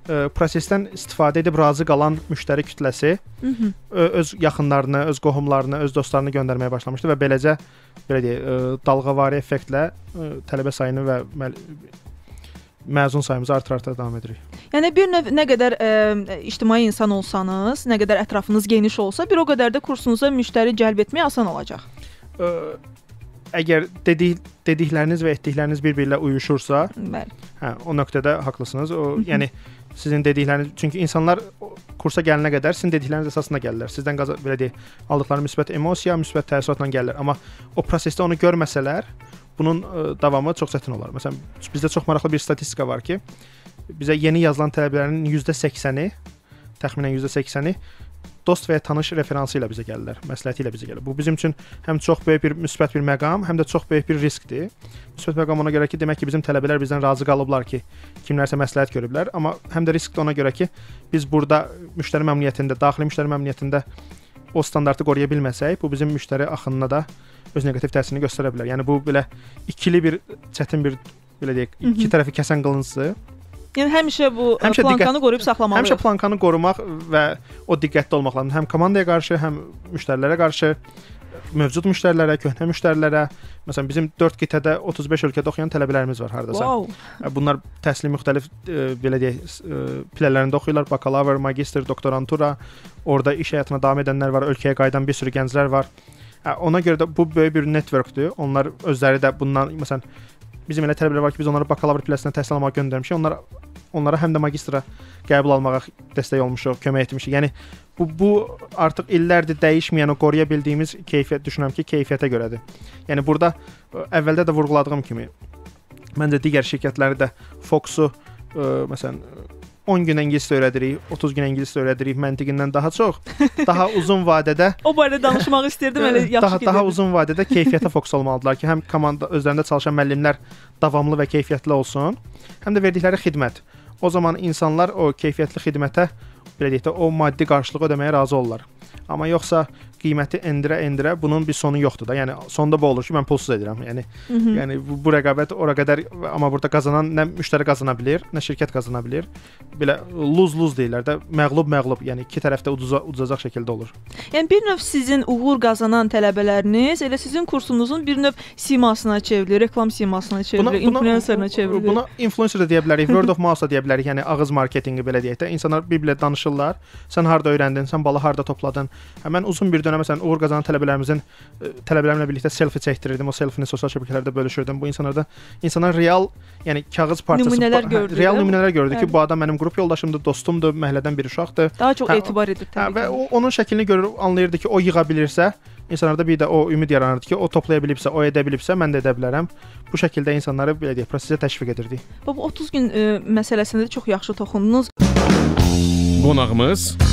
ə, prosesdən istifadə edib razı qalan müştəri kütləsi Hı -hı. Ö, öz yaxınlarını, öz qohumlarını, öz dostlarını göndərməyə başlamışdı və beləcə belə deyək, ə, dalğavari effektlə ə, tələbə sayını və məl məzun sayımızı artır-artır davam edirik. Yəni bir növ nə qədər ə, ictimai insan olsanız, nə qədər ətrafınız geniş olsa, bir o qədər də kursunuza müştəri cəlb etmək asan olacaq. Ə, əgər dedik, dedikləriniz və etdikləriniz bir-biri ilə uyuşursa, bəli. Hə, o nöqtədə haqlısınız. O, yəni sizin dedikləriniz, çünki insanlar kursa gəlinə qədər sizin dedikləriniz əsasında gəlirlər. Sizdən qaza, belə deyək, aldıqları müsbət emosiya, müsbət təəssüratla gəlirlər. Amma o prosesdə onu görməsələr, bunun ə, davamı çox çətin olar. Məsələn, bizdə çox maraqlı bir statistika var ki, bizə yeni yazılan tələbələrin yüzdə səksəni, təxminən yüzdə səksəni dost və ya tanış referansı ilə bizə gəlirlər, məsləhəti ilə bizə gəlir. Bu bizim üçün həm çox böyük bir müsbət bir məqam, həm də çox böyük bir riskdir. Müsbət məqam ona görə ki, demək ki, bizim tələbələr bizdən razı qalıblar ki, kimlərsə məsləhət görüblər, amma həm də risk də ona görə ki, biz burada müştəri məmnuniyyətində, daxili müştəri məmnuniyyətində o standartı qoruya bilməsək, bu bizim müştəri axınına da öz neqativ təsirini göstərə bilər. Yəni bu belə ikili bir çətin bir belə deyək, iki tərəfi kəsən qılıncdır. Yəni həmişə bu həmişə plankanı diqqət, qoruyub saxlamalıyıq. Həmişə plankanı qorumaq və o diqqətli olmaq lazımdır. Həm komandaya qarşı, həm müştərilərə qarşı, mövcud müştərilərə, köhnə müştərilərə. Məsələn, bizim dörd qitədə otuz beş ölkədə oxuyan tələbələrimiz var hardasa. Wow. Bunlar təhsilin müxtəlif e, belə deyək, e, pillələrində oxuyurlar. Bakalavr, magistr, doktorantura. Orada iş həyatına davam edənlər var, ölkəyə qayıdan bir sürü gənclər var. Ona görə də bu böyük bir networkdur. Onlar özləri də bundan, məsələn, bizim elə tələbələr var ki, biz onları bakalavr pilləsinə təhsil almağa göndərmişik. Onlar onlara həm də magistra qəbul almağa dəstək olmuşuq, kömək etmişik. Yəni bu bu artıq illərdir dəyişməyən, o qoruya bildiyimiz keyfiyyət, düşünürəm ki, keyfiyyətə görədir. Yəni burada əvvəldə də vurğuladığım kimi məncə digər şirkətləri də Foxu ə, məsələn on gün ingiliscə öyrədirik, otuz gün ingiliscə öyrədirik məntiqindən daha çox, daha uzun vadədə o barədə danışmaq istirdim, elə yaxşı daha, daha uzun vadədə keyfiyyətə fokus olmalıdırlar ki, həm komanda özlərində çalışan müəllimlər davamlı və keyfiyyətli olsun, həm də verdikləri xidmət. O zaman insanlar o keyfiyyətli xidmətə, belə deyək də, o maddi qarşılığı ödəməyə razı olurlar. Amma yoxsa qiyməti endirə-endirə bunun bir sonu yoxdur da. Yəni sonda bu olur ki, mən pulsuz edirəm. Yəni Hı -hı. yəni bu, bu rəqabət ora qədər, amma burada qazanan nə müştəri qazana bilər, nə şirkət qazana bilər. Belə luz-luz deyirlər də, məğlub-məğlub. Yəni iki tərəf də uduza, uduzacaq şəkildə olur. Yəni bir növ sizin uğur qazanan tələbələriniz elə sizin kursunuzun bir növ simasına çevrilir, reklam simasına çevrilir, influencerına çevrilir. Buna influencer da deyə bilərik, word of mouth da deyə bilərik. Yəni ağız marketinqi belə deyək də. İnsanlar bir-birlə danışırlar. Sən harda öyrəndin, sən balı harda topladın. Həmən uzun bir dönəm məsələn uğur qazanan tələbələrimizin tələbələrimlə birlikdə selfie çəkdirirdim. O selfini sosial şəbəkələrdə bölüşürdüm. Bu insanlarda insanlar real, yəni kağız parçası, nümunələr gördük, real nümunələr gördük ki, bu adam mənim qrup yoldaşımdır, dostumdur, məhəllədən bir uşaqdır. Daha çox hə, etibar edir təbii. Hə, və o, onun şəklini görür, anlayırdı ki, o yığa bilirsə, insanlarda bir də o ümid yaranırdı ki, o toplaya bilibsə, o edə bilibsə, mən də edə bilərəm. Bu şəkildə insanları belə deyək, prosesə təşviq edirdik. Bu otuz gün ə, məsələsində çox yaxşı toxundunuz. Qonağımız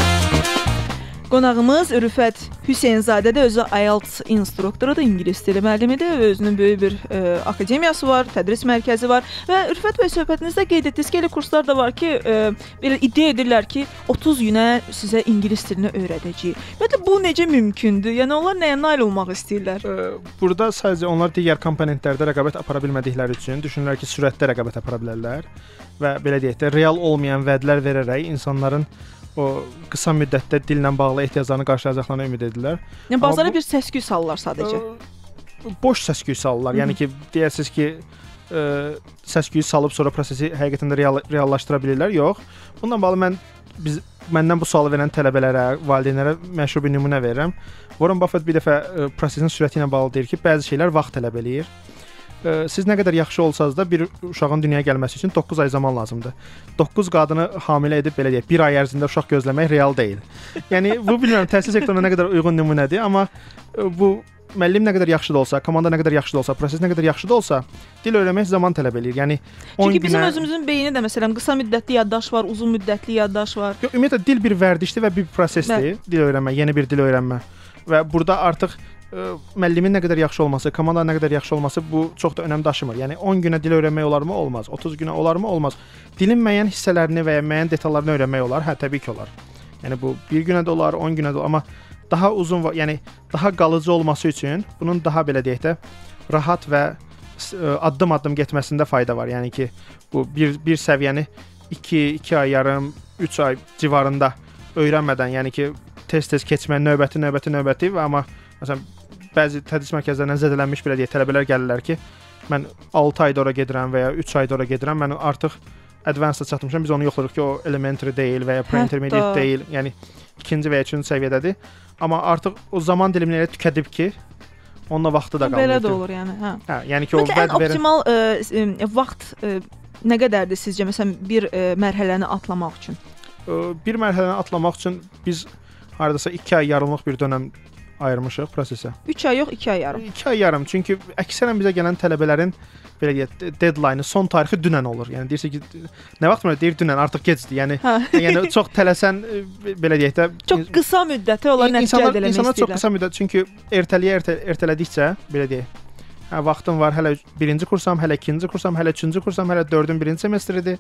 Qonağımız Ürfət Hüseynzadə də özü I E L T S instruktorudur, ingilis dili müəllimidir və özünün böyük bir ə, akademiyası var, tədris mərkəzi var və Ürfət bəy söhbətinizdə qeyd etdiniz ki, elə kurslar da var ki, ə, belə iddia edirlər ki, otuz günə sizə ingilis dilini öyrədəcəyik. Və bu necə mümkündür? Yəni onlar nəyə nail olmaq istəyirlər? Ə, burada sadəcə onlar digər komponentlərdə rəqabət apara bilmədikləri üçün düşünürlər ki, sürətdə rəqabət apara bilərlər və belə deyək də, real olmayan vədlər verərək insanların o qısa müddətdə dillə bağlı ehtiyaclarını qarşılayacaqlarına ümid edirlər. Yəni bazara bu, bir səs-küy salırlar sadəcə. Ə, boş səs-küy salırlar. Yəni ki, deyərsiniz ki, ə, səs-küyü salıb sonra prosesi həqiqətən də real, reallaşdıra bilirlər. Yox. Bununla bağlı mən biz məndən bu sualı verən tələbələrə, valideynlərə məşhur bir nümunə verirəm. Warren Buffett bir dəfə ə, prosesin sürəti ilə bağlı deyir ki, bəzi şeylər vaxt tələb eləyir. Siz nə qədər yaxşı olsanız da bir uşağın dünyaya gəlməsi üçün doqquz ay zaman lazımdır. doqquz qadını hamilə edib belə deyək, bir ay ərzində uşaq gözləmək real deyil. Yəni bu bilmirəm təhsil sektoruna nə qədər uyğun nümunədir, amma bu müəllim nə qədər yaxşı da olsa, komanda nə qədər yaxşı da olsa, proses nə qədər yaxşı da olsa, dil öyrənmək zaman tələb eləyir. Yəni Çünki bizim günə... özümüzün beyni də məsələn qısa müddətli yaddaş var, uzun müddətli yaddaş var. Yox, ümumiyyətlə dil bir vərdişdir və bir prosesdir. Bə... Dil öyrənmə, yeni bir dil öyrənmə. Və burada artıq müəllimin nə qədər yaxşı olması, komandanın nə qədər yaxşı olması bu çox da önəm daşımır. Yəni on günə dil öyrənmək olarmı? Olmaz. otuz günə olarmı? Olmaz. Dilin müəyyən hissələrini və ya müəyyən detallarını öyrənmək olar? Hə, təbii ki, olar. Yəni bu bir günə də olar, on günə də olar, amma daha uzun, yəni daha qalıcı olması üçün bunun daha belə deyək də rahat və addım-addım getməsində fayda var. Yəni ki, bu bir bir səviyyəni iki iki ay yarım, üç ay civarında öyrənmədən, yəni ki, tez-tez keçmə növbəti, növbəti, növbəti və amma məsələn bəzi tədris mərkəzlərindən zədələnmiş belə deyək, tələbələr gəlirlər ki, mən altı ayda ora gedirəm və ya üç ayda ora gedirəm, mən artıq advanced-a çatmışam. Biz onu yoxlayırıq ki, o elementary deyil və ya pre-intermediate deyil, yəni ikinci və ya üçüncü səviyyədədir. Amma artıq o zaman dilimini elə tükədib ki, onunla vaxtı da qalmır. Belə də olur yəni, hə. Hə, yəni ki, o Peki, ən optimal ə, vaxt ə, nə qədərdir sizcə məsələn bir ə, mərhələni atlamaq üçün? Ə, bir mərhələni atlamaq üçün biz hardasa iki ay yarımlıq bir dönəm ayırmışıq prosesə. üç ay yox, iki ay yarım. iki ay yarım. Çünki əksərən bizə gələn tələbələrin belə deyək, deadline-ı, son tarixi dünən olur. Yəni deyirsə ki, nə vaxt belə deyir dünən, artıq gecdir. Yəni hə. yəni çox tələsən belə deyək də çox qısa müddətə onlar nəticə əldə etmək istəyirlər. İnsanlar çox qısa müddət, çünki ertəliyə ertə, ertələdikcə belə deyək. Hə, vaxtım var, hələ birinci kursam, hələ ikinci kursam, hələ üçüncü kursam, hələ dördün birinci semestridir.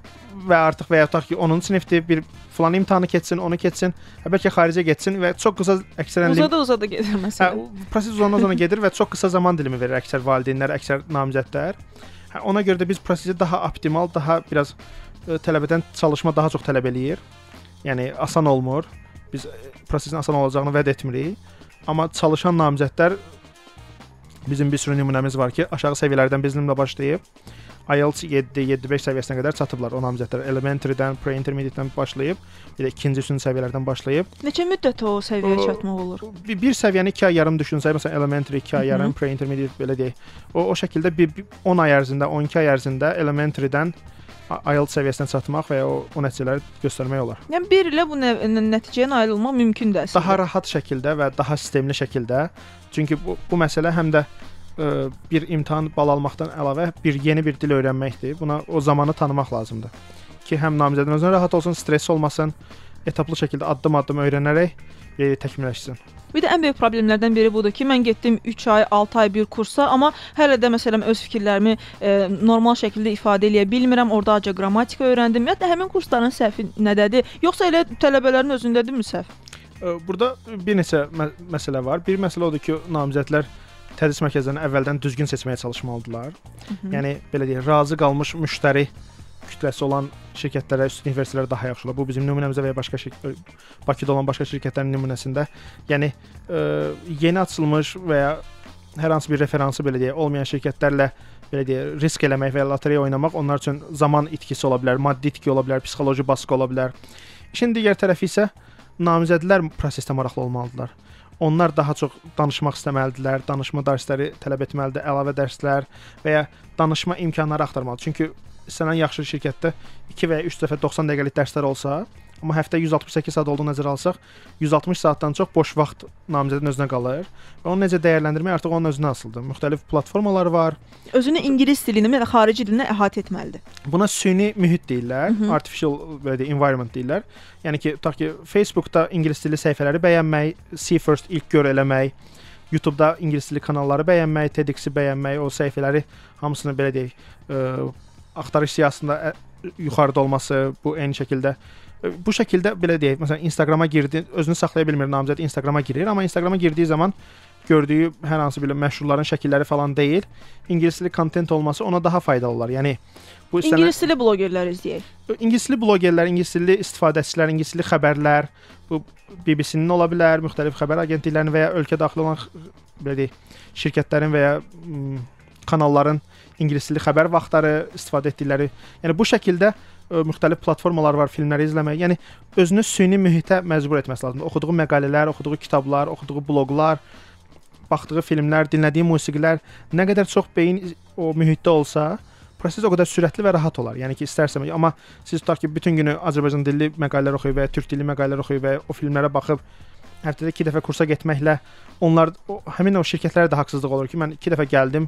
Və artıq və ya tutaq ki, onuncu sinifdir, bir falan imtahanı keçsin, onu keçsin, bəlkə xaricə getsin və çox qısa əksərən uzada uzada gedir məsələn. Hə, proses uzana-uzana gedir və çox qısa zaman dilimi verir əksər valideynlər, əksər namizədlər. Hə, ona görə də biz prosesi daha optimal, daha biraz ə, tələbədən çalışma daha çox tələb eləyir. Yəni asan olmur. Biz ə, prosesin asan olacağını vəd etmirik. Amma çalışan namizədlər bizim bir sürü nümunəmiz var ki, aşağı səviyyələrdən bizimlə başlayıb I E L T S yeddi yeddi beş səviyyəsinə qədər çatıblar o namizədlər. Elementary'dən, pre-intermediate-dən başlayıb, bir də ikinci, üçüncü səviyyələrdən başlayıb. Neçə müddət o səviyyəyə çatmaq olur? Bir, bir səviyyəni iki ay yarım düşünsək, məsələn elementary iki ay yarım, pre-intermediate belə deyək. O o şəkildə bir, bir on ay ərzində, on iki ay ərzində elementary'dən I E L T S səviyyəsinə çatmaq və ya o, o nəticələri göstərmək olar. Yəni bir ilə bu nəticəyə nail olmaq mümkündür əslində. Daha rahat şəkildə və daha sistemli şəkildə. Çünki bu, bu məsələ həm də ə, bir imtahan bal almaqdan əlavə bir yeni bir dil öyrənməkdir. Buna o zamanı tanımaq lazımdır. Ki həm namizədin özünə rahat olsun, stress olmasın, etaplı şəkildə addım-addım öyrənərək e, təkmilləşsin. Bir də ən böyük problemlərdən biri budur ki, mən getdim üç ay, altı ay bir kursa, amma hələ də məsələn öz fikirlərimi e, normal şəkildə ifadə eləyə bilmirəm. Orda acı qrammatika öyrəndim. Ya da həmin kursların səhvi nədədir? Yoxsa elə tələbələrin özündədirmi səhv? Burada bir neçə mə məsələ var. Bir məsələ odur ki, namizədlər tədris mərkəzlərini əvvəldən düzgün seçməyə çalışmalıdırlar. Hı -hı. Yəni belə deyək, razı qalmış müştəri kütləsi olan şirkətlərə, üstün universitetlərə daha yaxşı olar. Bu bizim nümunəmizdə və ya başqa Bakıda olan başqa şirkətlərin nümunəsində. Yəni ə, yeni açılmış və ya hər hansı bir referansı belə deyək, olmayan şirkətlərlə belə deyək, risk eləmək və ya lotereya oynamaq onlar üçün zaman itkisi ola bilər, maddi itki ola bilər, psixoloji baskı ola bilər. İşin digər tərəfi isə namizədlər prosesdə maraqlı olmalıdırlar. Onlar daha çox danışmaq istəməlidirlər, danışma dərsləri tələb etməlidir, əlavə dərslər və ya danışma imkanları axtarmalıdır. Çünki istənilən yaxşı şirkətdə iki və ya üç dəfə doxsan dəqiqəlik dərslər olsa, amma həftə yüz altmış səkkiz saat olduğunu nəzərə alsaq, yüz altmış saatdan çox boş vaxt namizədin özünə qalır və onu necə dəyərləndirmək artıq onun özünə asılıdır. Müxtəlif platformalar var. Özünü ingilis dilini ya da xarici dilinə əhatə etməlidir. Buna süni mühit deyirlər, Hı -hı. artificial belə deyək, environment deyirlər. Yəni ki, tutaq ki, Facebookda ingilis dilli səhifələri bəyənmək, See First ilk gör eləmək, YouTube'da ingilis dilli kanalları bəyənmək, TEDx'i bəyənmək, o səhifələri hamısını belə deyək, ə, axtarış siyahısında yuxarıda olması, bu eyni şəkildə bu şəkildə belə deyək, məsələn Instagrama girdi, özünü saxlaya bilmir namizəd, Instagrama girir, amma Instagrama girdiyi zaman gördüyü hər hansı bir məşhurların şəkilləri falan deyil, ingilis dilli kontent olması ona daha faydalı olar. Yəni bu istənilən ingilis dilli bloqerlər izləyək. İngilis dilli bloqerlər, ingilis dilli istifadəçilər, ingilis dilli xəbərlər, bu B B C-nin ola bilər, müxtəlif xəbər agentliklərinin və ya ölkə daxil olan belə deyək, şirkətlərin və ya kanalların ingilis dilli xəbər vaxtları istifadə etdikləri. Yəni bu şəkildə ə, müxtəlif platformalar var, filmləri izləmək. Yəni özünü süni mühitə məcbur etməsi lazımdır. Oxuduğu məqalələr, oxuduğu kitablar, oxuduğu bloqlar, baxdığı filmlər, dinlədiyi musiqilər nə qədər çox beyin o mühitdə olsa, proses o qədər sürətli və rahat olar. Yəni ki, istərsəm, amma siz tutaq ki, bütün günü Azərbaycan dilli məqalələr oxuyub və ya türk dilli məqalələr oxuyub və ya o filmlərə baxıb həftədə iki dəfə kursa getməklə onlar o, həmin o şirkətlərə də haqsızlıq olur ki, mən iki dəfə gəldim,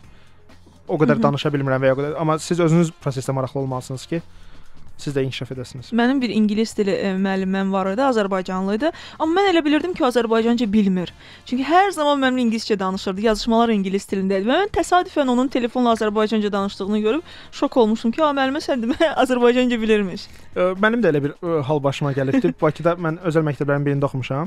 o qədər Hı -hı. danışa bilmirəm və ya o qədər. Amma siz özünüz prosesdə maraqlı olmalısınız ki, siz də inkişaf edəsiniz. Mənim bir ingilis dili e, müəlliməm var idi, Azərbaycanlı idi. Amma mən elə bilirdim ki, Azərbaycanca bilmir. Çünki hər zaman mənimlə ingiliscə danışırdı, yazışmalar ingilis dilində idi. Və mən təsadüfən onun telefonla Azərbaycanca danışdığını görüb şok olmuşdum ki, müəllimə sən demə Azərbaycanca bilirmiş. Mənim də elə bir ə, hal başıma gəlibdi. Bakıda mən özəl məktəblərin birində oxumuşam.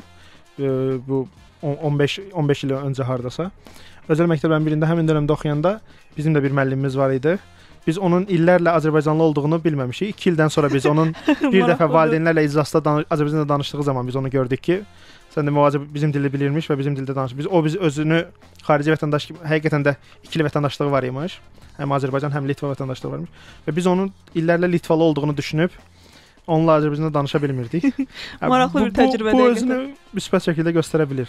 Ə, bu on beş on beş il öncə hardasa. Özəl məktəblərin birində həmin dövrdə oxuyanda bizim də bir müəllimimiz var idi. biz onun illərlə Azərbaycanlı olduğunu bilməmişik. iki ildən sonra biz onun bir dəfə valideynlərlə iclasda danış Azərbaycanda danışdığı zaman biz onu gördük ki, sən demə o bizim dildə bilirmiş və bizim dildə danışır. Biz o biz özünü xarici vətəndaş kimi həqiqətən də ikili vətəndaşlığı var imiş. Həm Azərbaycan, həm Litva vətəndaşlığı varmış və biz onun illərlə Litvalı olduğunu düşünüb onunla Azərbaycanda danışa bilmirdik. Maraqlı bir təcrübə bu, bu özünü müsbət şəkildə göstərə bilir.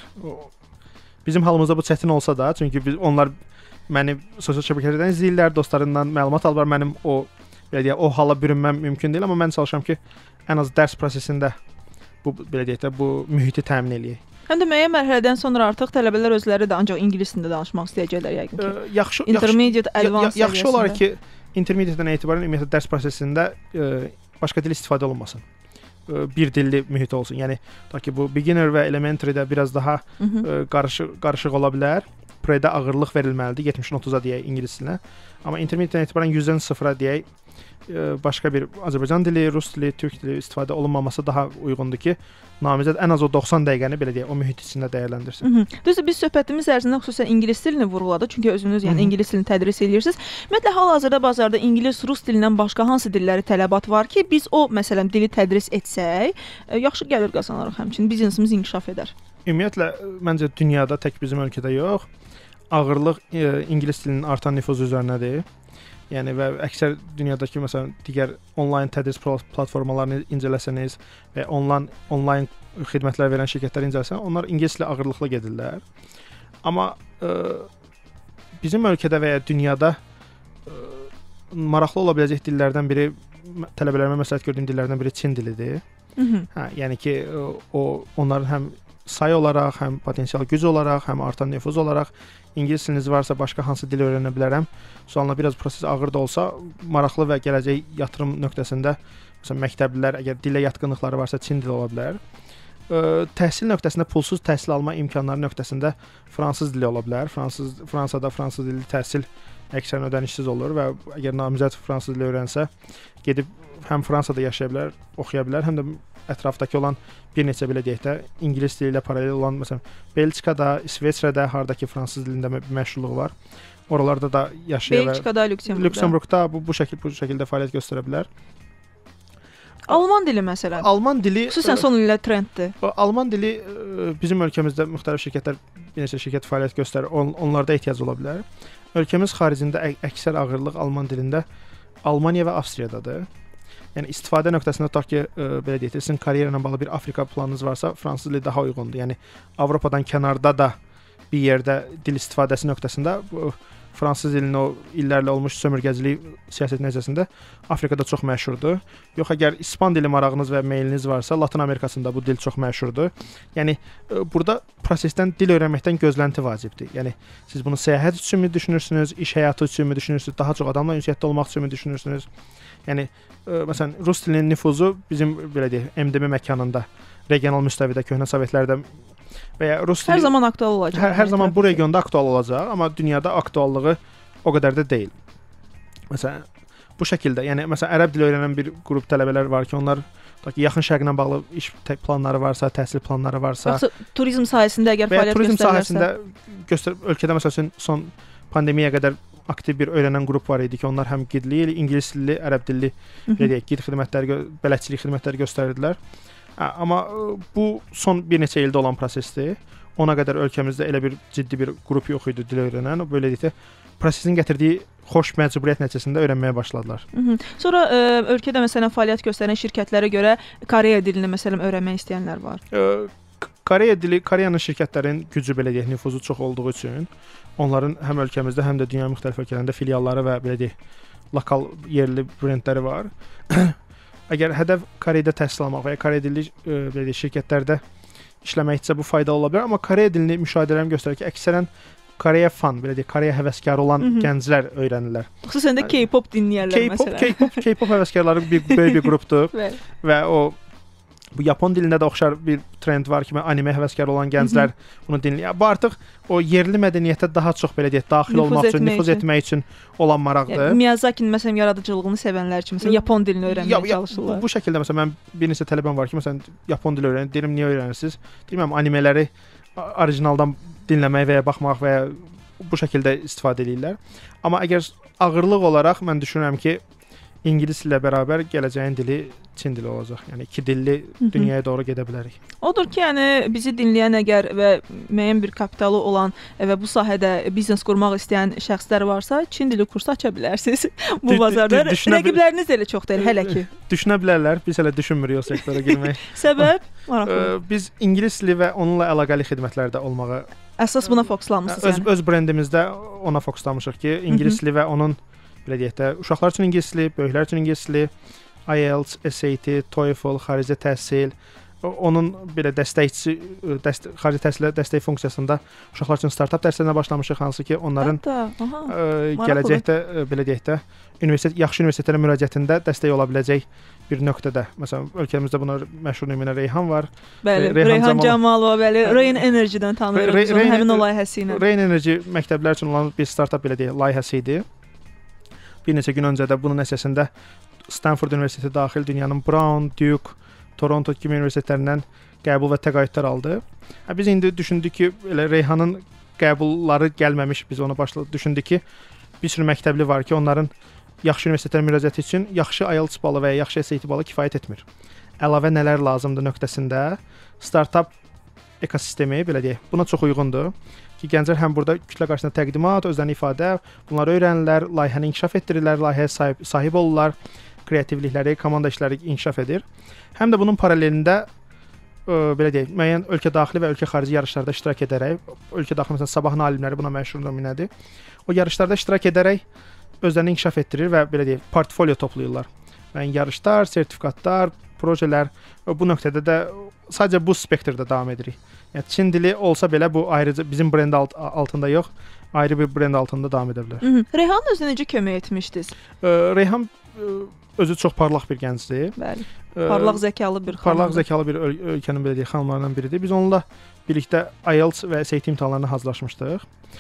Bizim halımızda bu çətin olsa da, çünki biz onlar məni sosial şəbəkələrdən izləyirlər, dostlarından məlumat alırlar. Mənim o belə deyək, o hala bürünməm mümkün deyil, amma mən çalışıram ki, ən az dərs prosesində bu belə deyək də bu mühiti təmin eləyək. Həm də müəyyən mərhələdən sonra artıq tələbələr özləri də ancaq ingilis dilində danışmaq istəyəcəklər yəqin ki. Ə, yaxşı, intermediate, yaxşı, advanced ya, yaxşı olar ki, intermediate-dən etibarən ümumiyyətlə dərs prosesində ə, başqa dil istifadə olunmasın. Ə, bir dilli mühit olsun. Yəni ta ki bu beginner və elementary-də biraz daha ə, qarışıq qarışıq ola bilər. Pre-də ağırlıq verilməlidir, yetmişdən otuz'a deyək ingilis dilinə. Amma intermediate-dən etibarən yüzdən sıfıra deyək, başqa bir Azərbaycan dili, rus dili, türk dili istifadə olunmaması daha uyğundur ki, namizəd ən az o doxsan dəqiqəni belə deyək, o mühit içində dəyərləndirsin. Düzdür, biz söhbətimiz ərzində xüsusən ingilis dilini vurğuladıq, çünki özünüz yəni ingilis dilini tədris edirsiniz. Ümumiyyətlə hal-hazırda bazarda ingilis, rus dilindən başqa hansı dilləri tələbat var ki, biz o məsələn dili tədris etsək, yaxşı gəlir qazanarıq, həmçinin biznesimiz inkişaf edər. Ümumiyyətlə məncə dünyada tək bizim ölkədə yox, ağırlıq e, ingilis dilinin artan nüfuzu üzərindədir. Yəni və əksər dünyadakı məsələn digər onlayn tədris platformalarını incələsəniz və onlayn onlayn xidmətlər verən şirkətləri incələsəniz, onlar ingilis dili ağırlıqlı gedirlər. Amma e, bizim ölkədə və ya dünyada e, maraqlı ola biləcək dillərdən biri, tələbələrimə məsləhət gördüyüm dillərdən biri Çin dilidir. Hı -hı. Hə, yəni ki o onların həm sayı olaraq, həm potensial güc olaraq, həm artan nüfuz olaraq ingilis diliniz varsa başqa hansı dil öyrənə bilərəm? Sualına biraz proses ağır da olsa, maraqlı və gələcək yatırım nöqtəsində məsələn məktəblilər əgər dilə yatqınlıqları varsa Çin dili ola bilər. Ə, təhsil nöqtəsində pulsuz təhsil alma imkanları nöqtəsində fransız dili ola bilər. Fransız Fransada fransız dilli təhsil əksərən ödənişsiz olur və əgər namizəd fransız dili öyrənsə, gedib həm Fransada yaşaya bilər, oxuya bilər, həm də ətrafdakı olan bir neçə belə deyək də ingilis dili ilə paralel olan məsələn Belçikada, İsveçrədə hardakı fransız dilində məşğulluğu var. Oralarda da yaşaya bilər. Belçikada, Lüksemburqda. Lüksemburqda bu bu şəkil bu şəkildə fəaliyyət göstərə bilər. Alman dili məsələn. Alman dili xüsusən son illər trenddir. Alman dili bizim ölkəmizdə müxtəlif şirkətlər, bir neçə şirkət fəaliyyət göstərir. On, onlarda ehtiyac ola bilər. Ölkəmiz xaricində ə, əksər ağırlıq Alman dilində Almaniya və Avstriyadadır. Yəni istifadə nöqtəsində tutaq ki, ə, belə deyək, sizin karyera ilə bağlı bir Afrika planınız varsa, fransız dili daha uyğundur. Yəni Avropadan kənarda da bir yerdə dil istifadəsi nöqtəsində bu fransız dilinin o illərlə olmuş sömürgəcilik siyasəti nəticəsində Afrikada çox məşhurdur. Yox, əgər İspan dili marağınız və meyliniz varsa, Latın Amerikasında bu dil çox məşhurdur. Yəni ə, burada prosesdən dil öyrənməkdən gözlənti vacibdir. Yəni siz bunu səyahət üçünmü düşünürsünüz, iş həyatı üçünmü düşünürsünüz, daha çox adamla ünsiyyətdə olmaq üçünmü düşünürsünüz? Yəni ə, məsələn rus dilinin nüfuzu bizim belə deyək, M D M məkanında, regional müstəvidə, köhnə Sovetlərdə və ya rus dili hər zaman aktual olacaq. Hər, hər zaman bu regionda aktual olacaq, amma dünyada aktuallığı o qədər də deyil. Məsələn, bu şəkildə, yəni məsələn ərəb dili öyrənən bir qrup tələbələr var ki, onlar ki, yaxın şərqlə bağlı iş planları varsa, təhsil planları varsa, yoxsa turizm sahəsində əgər fəaliyyət turizm göstərirlərsə, sahəsində göstər ölkədə məsələn son pandemiyaya qədər aktiv bir öyrənən qrup var idi ki, onlar həm gidli, ingilis dilli, ərəb dilli, belə deyək, gid xidmətləri, bələdçilik xidmətləri göstərirdilər. Hə, amma bu son bir neçə ildə olan prosesdir. Ona qədər ölkəmizdə elə bir ciddi bir qrup yox idi dil öyrənən. Belə deyək, prosesin gətirdiyi xoş məcburiyyət nəticəsində öyrənməyə başladılar. Hı -hı. Sonra ə, ölkədə məsələn fəaliyyət göstərən şirkətlərə görə Koreya dilini məsələn öyrənmək istəyənlər var. Ə, Koreya dili, Koreyanın şirkətlərin gücü belə deyək, nüfuzu çox olduğu üçün onların həm ölkəmizdə, həm də dünya müxtəlif ölkələrində filialları və belə deyək, lokal yerli brendləri var. Əgər hədəf Koreyada təhsil almaq və ya Koreya dilli ə, belə deyək, şirkətlərdə işləməkdirsə bu faydalı ola bilər, amma Koreya dilini müşahidələrim göstərir ki, əksərən Koreya fan, belə deyək, Koreya həvəskarı olan Hı -hı. gənclər öyrənirlər. Xüsusən də K-pop dinləyirlər məsələn. K-pop, K-pop həvəskarları bir böyük bir qrupdur və o bu Yapon dilində də oxşar bir trend var ki, anime həvəskarı olan gənclər Hı -hı. bunu dinləyir. Bu artıq o yerli mədəniyyətə daha çox belə deyək, daxil nüfuz olmaq üçün, nüfuz etmək üçün olan maraqdır. Yəni, Miyazaki'nin məsələn yaradıcılığını sevənlər üçün məsələn Yapon dilini öyrənməyə ya, ya, çalışırlar. Bu, bu şəkildə məsələn mən bir neçə tələbəm var ki, məsələn Yapon dili öyrənir. Deyirəm niyə öyrənirsiniz? Deyirəm anime-ləri orijinaldan dinləmək və ya baxmaq və ya bu şəkildə istifadə edirlər. Amma əgər ağırlıq olaraq mən düşünürəm ki, İngilis ilə bərabər gələcəyin dili Çin dili olacaq. Yəni iki dilli dünyaya doğru gedə bilərik. Odur ki, yəni bizi dinləyən əgər və müəyyən bir kapitalı olan və bu sahədə biznes qurmaq istəyən şəxslər varsa, Çin dili kursu aça bilərsiniz bu bazarda. Rəqibləriniz də elə çox deyil hələ ki. Düşünə bilərlər. Biz hələ düşünmürük o sektora girmək. Səbəb? Maraqlı. Biz ingilis dili və onunla əlaqəli xidmətlərdə olmağa əsas buna fokuslanmısınız öz, yəni. Öz brendimizdə ona fokuslanmışıq ki, ingilis dili və onun belə deyək də, uşaqlar üçün ingilis dili, böyüklər üçün ingilis dili, I E L T S, S A T, TOEFL, xarici təhsil, onun belə dəstəkçi, dəst xarici təhsilə dəstək funksiyasında uşaqlar üçün startap dərslərinə başlamışıq, hansı ki, onların Hətta, ə, gələcəkdə ə, belə deyək də, universitet yaxşı universitetlərə müraciətində dəstək ola biləcək bir nöqtədə. Məsələn, ölkəmizdə buna məşhur nümunə Reyhan var. Bəli, Reyhan, Reyhan Camalova, bəli, Rain Energy-dən tanıyırıq Re Re həmin o layihəsi ilə. Rain Energy məktəblər üçün olan bir startap belə deyək, layihəsi idi. Bir neçə gün öncə də bunun əsasında Stanford Universiteti daxil dünyanın Brown, Duke, Toronto kimi universitetlərindən qəbul və təqaüdlər aldı. Hə, biz indi düşündük ki, elə Reyhanın qəbulları gəlməmiş, biz onu başladıq. Düşündük ki, bir sürü məktəbli var ki, onların yaxşı universitetlərə müraciət üçün yaxşı I E L T S balı və ya yaxşı S A T balı kifayət etmir. Əlavə nələr lazımdır nöqtəsində startap ekosistemi, belə deyək, buna çox uyğundur. Ki, gənclər həm burada kütlə qarşısında təqdimat, özlərini ifadə, bunları öyrənirlər, layihəni inkişaf etdirirlər, layihəyə sahib, sahib olurlar, kreativlikləri, komanda işləri inkişaf edir. Həm də bunun paralelində ə, belə deyək, müəyyən ölkə daxili və ölkə xarici yarışlarda iştirak edərək, ölkə daxili məsələn Sabahın alimləri buna məşhur nümunədir. O yarışlarda iştirak edərək özlərini inkişaf etdirir və belə deyək, portfolio toplayırlar. Yəni yarışlar, sertifikatlar, projelər bu nöqtədə də sadəcə bu spektrdə davam edirik. Yəni Çin dili olsa belə bu ayrıca bizim brend alt altında yox, ayrı bir brend altında davam edə bilər. Reyhan özünə necə kömək etmişdiniz? Reyhan özü çox parlaq bir gəncdir. Bəli. Parlaq zəkalı bir xanımdır. Parlaq zəkalı bir öl ölkənin belə deyək xanımlarından biridir. Biz onunla birlikdə I E L T S və S A T imtahanlarına hazırlaşmışdıq.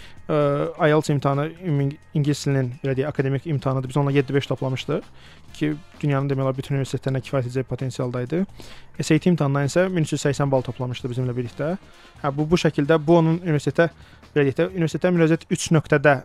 I E L T S imtahanı ingilis dilinin belə deyək akademik imtahanıdır. Biz onunla yeddi beş toplamışdıq ki, dünyanın demək olar bütün universitetlərinə kifayət edəcək potensialdaydı. S A T imtahanından isə min üç yüz səksən bal toplamışdı bizimlə birlikdə. Hə, bu bu şəkildə bu onun universitetə belə deyək də universitetə müraciət üç nöqtədə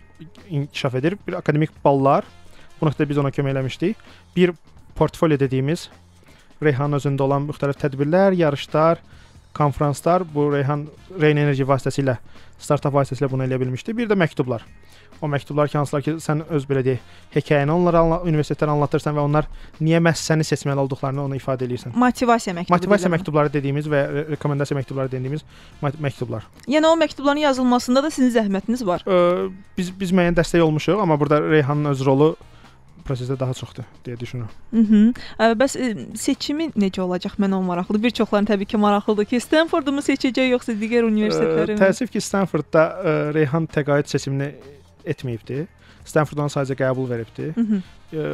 inkişaf edir. Bir akademik ballar, bu nöqtədə biz ona kömək eləmişdik. Bir portfolio dediyimiz Reyhanın özündə olan müxtəlif tədbirlər, yarışlar, konfranslar, bu Reyhan Rain Energy vasitəsilə, startup vasitəsilə bunu eləyə bilmişdi. Bir də məktublar. O məktublar ki, hansılar ki, sən öz belə deyək, hekayəni onlara universitetlərə anlatırsan və onlar niyə məhz səni seçməli olduqlarını onu ifadə edirsən. Motivasiya məktubu. Motivasiya məktubları dediyimiz və rekomendasiya məktubları dediyimiz məktublar. Yəni o məktubların yazılmasında da sizin zəhmətiniz var. Ə, biz biz müəyyən dəstək olmuşuq, amma burada Reyhanın öz rolu prosesdə daha çoxdur deyə düşünürəm. Mhm. Bəs seçimi necə olacaq? Mən o maraqlıdır. Bir çoxların təbii ki, maraqlıdır ki, Stanford mu seçəcək yoxsa digər universitetləri mi? Təəssüf ki, Stanfordda ə, Reyhan təqaüd seçimini etməyibdi. Stanforddan sadəcə qəbul veribdi. Ə,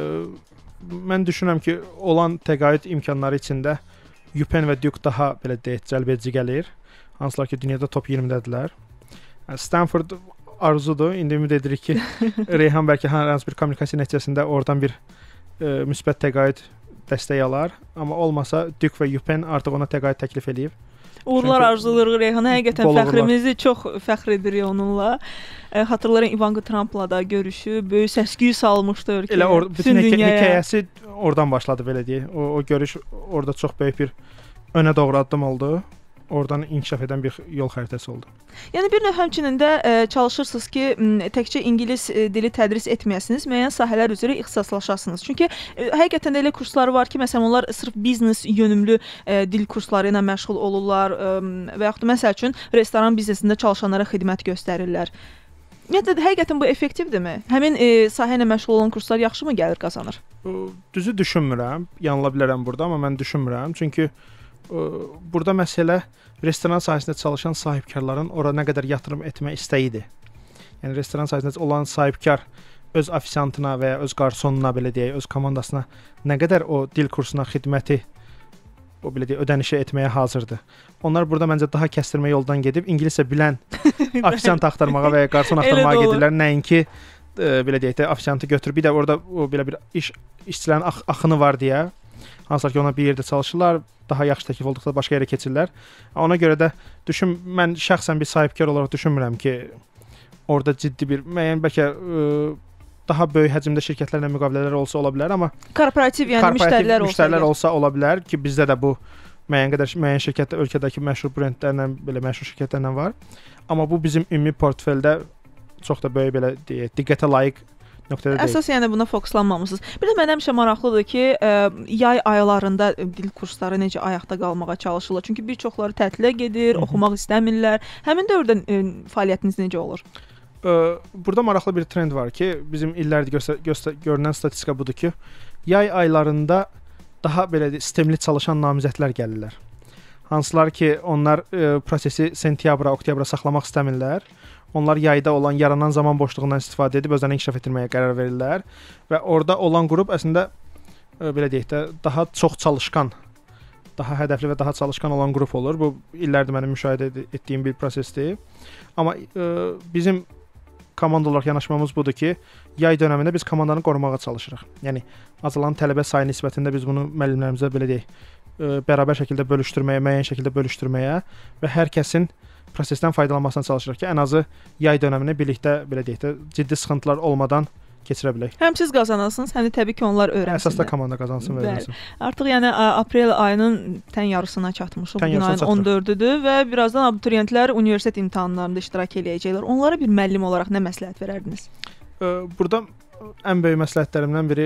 mən düşünürəm ki, olan təqaüd imkanları içində U Penn və Duke daha belə deyək, cəlbedici gəlir. Hansılar ki, dünyada top iyirmidədirlər. Stanford arzudur. İndi ümid edirik ki, Reyhan bəlkə hər hansı bir kommunikasiya nəticəsində oradan bir ə, müsbət təqaüd dəstək alar. Amma olmasa Duke və U Penn artıq ona təqaüd təklif eləyib. Uğurlar arzulayırıq Reyhana. Həqiqətən fəxrimizi çox fəxr edirik onunla. E, xatırlayıram İvanka Trumpla da görüşü, böyük səs-küy salmışdı ölkəyə. Elə or bütün hekayəsi oradan başladı belə deyək. O, o görüş orada çox böyük bir önə doğru addım oldu. Oradan inkişaf edən bir yol xəritəsi oldu. Yəni bir növ həmçinin də e, çalışırsınız ki, təkcə ingilis e, dili tədris etməyəsiniz, müəyyən sahələr üzrə ixtisaslaşasınız. Çünki e, həqiqətən də elə kursları var ki, məsələn onlar sırf biznes yönümlü e, dil kursları ilə məşğul olurlar e, və yaxud da məsəl üçün restoran biznesində çalışanlara xidmət göstərirlər. Ümumiyyətlə həqiqətən bu effektivdirmi? Həmin e, sahə ilə məşğul olan kurslar yaxşımı gəlir qazanır? Düzü düşünmürəm. Yanıla bilərəm burada, amma mən düşünmürəm. Çünki burada məsələ restoran sahəsində çalışan sahibkarların ora nə qədər yatırım etmə istəyidir. Yəni restoran sahəsində olan sahibkar öz ofisiantına və ya öz qarsonuna belə deyək, öz komandasına nə qədər o dil kursuna xidməti o belə deyək, ödənişi etməyə hazırdır. Onlar burada məncə daha kəstirmə yoldan gedib ingiliscə bilən ofisiant axtarmağa və ya qarson axtarmağa gedirlər. Nəinki e, belə deyək də ofisiantı götürüb bir də orada o belə bir iş işçilərin ax axını var deyə hansılar ki ona bir yerdə çalışırlar, daha yaxşı təklif olduqda başqa yerə keçirlər. Ona görə də düşün, mən şəxsən bir sahibkar olaraq düşünmürəm ki, orada ciddi bir müəyyən bəlkə ə, daha böyük həcmdə şirkətlərlə müqavilələr olsa ola bilər, amma korporativ, yəni korporativ müştərilər, müştərilər olsa, olsa ola bilər ki, bizdə də bu müəyyən qədər müəyyən şirkətdə ölkədəki məşhur brendlərlə, belə məşhur şirkətlərlə var. Amma bu bizim ümumi portfeldə çox da böyük belə deyək, diqqətə layiq nöqtədə deyil. Əsas yəni buna fokuslanmamısınız. Bir də mənə həmişə maraqlıdır ki, ə, yay aylarında dil kursları necə ayaqda qalmağa çalışırlar. Çünki bir çoxları tətilə gedir, Hı -hı. oxumaq istəmirlər. Həmin dövrdə ə, fəaliyyətiniz necə olur? Ə, burada maraqlı bir trend var ki, bizim illərdir göstər göstər görünən statistika budur ki, yay aylarında daha belə sistemli çalışan namizədlər gəlirlər. Hansılar ki, onlar ə, prosesi sentyabra, oktyabra saxlamaq istəmirlər. Onlar yayda olan, yaranan zaman boşluğundan istifadə edib özlərini inkişaf etdirməyə qərar verirlər və orada olan qrup əslində ə, belə deyək də daha çox çalışqan, daha hədəfli və daha çalışqan olan qrup olur. Bu illərdir mənim müşahidə etdiyim bir prosesdir. Amma ə, bizim komanda olaraq yanaşmamız budur ki, yay dövründə biz komandanı qorumağa çalışırıq. Yəni azalan tələbə sayı nisbətində biz bunu müəllimlərimizə belə deyək, ə, bərabər şəkildə bölüşdürməyə, müəyyən şəkildə bölüşdürməyə və hər kəsin prosesdən faydalanmasına çalışırıq ki, ən azı yay dövrünü birlikdə belə deyək də ciddi sıxıntılar olmadan keçirə bilək. Həm siz qazanasınız, həm də təbii ki, onlar öyrənsinlər. Əsas da komanda qazansın və öyrənsin. Artıq yəni aprel ayının tən yarısına çatmışıq. Bugün ayın on dördüdür və birazdan abituriyentlər universitet imtahanlarında iştirak edəcəklər. Onlara bir müəllim olaraq nə məsləhət verərdiniz? Burada ən böyük məsləhətlərimdən biri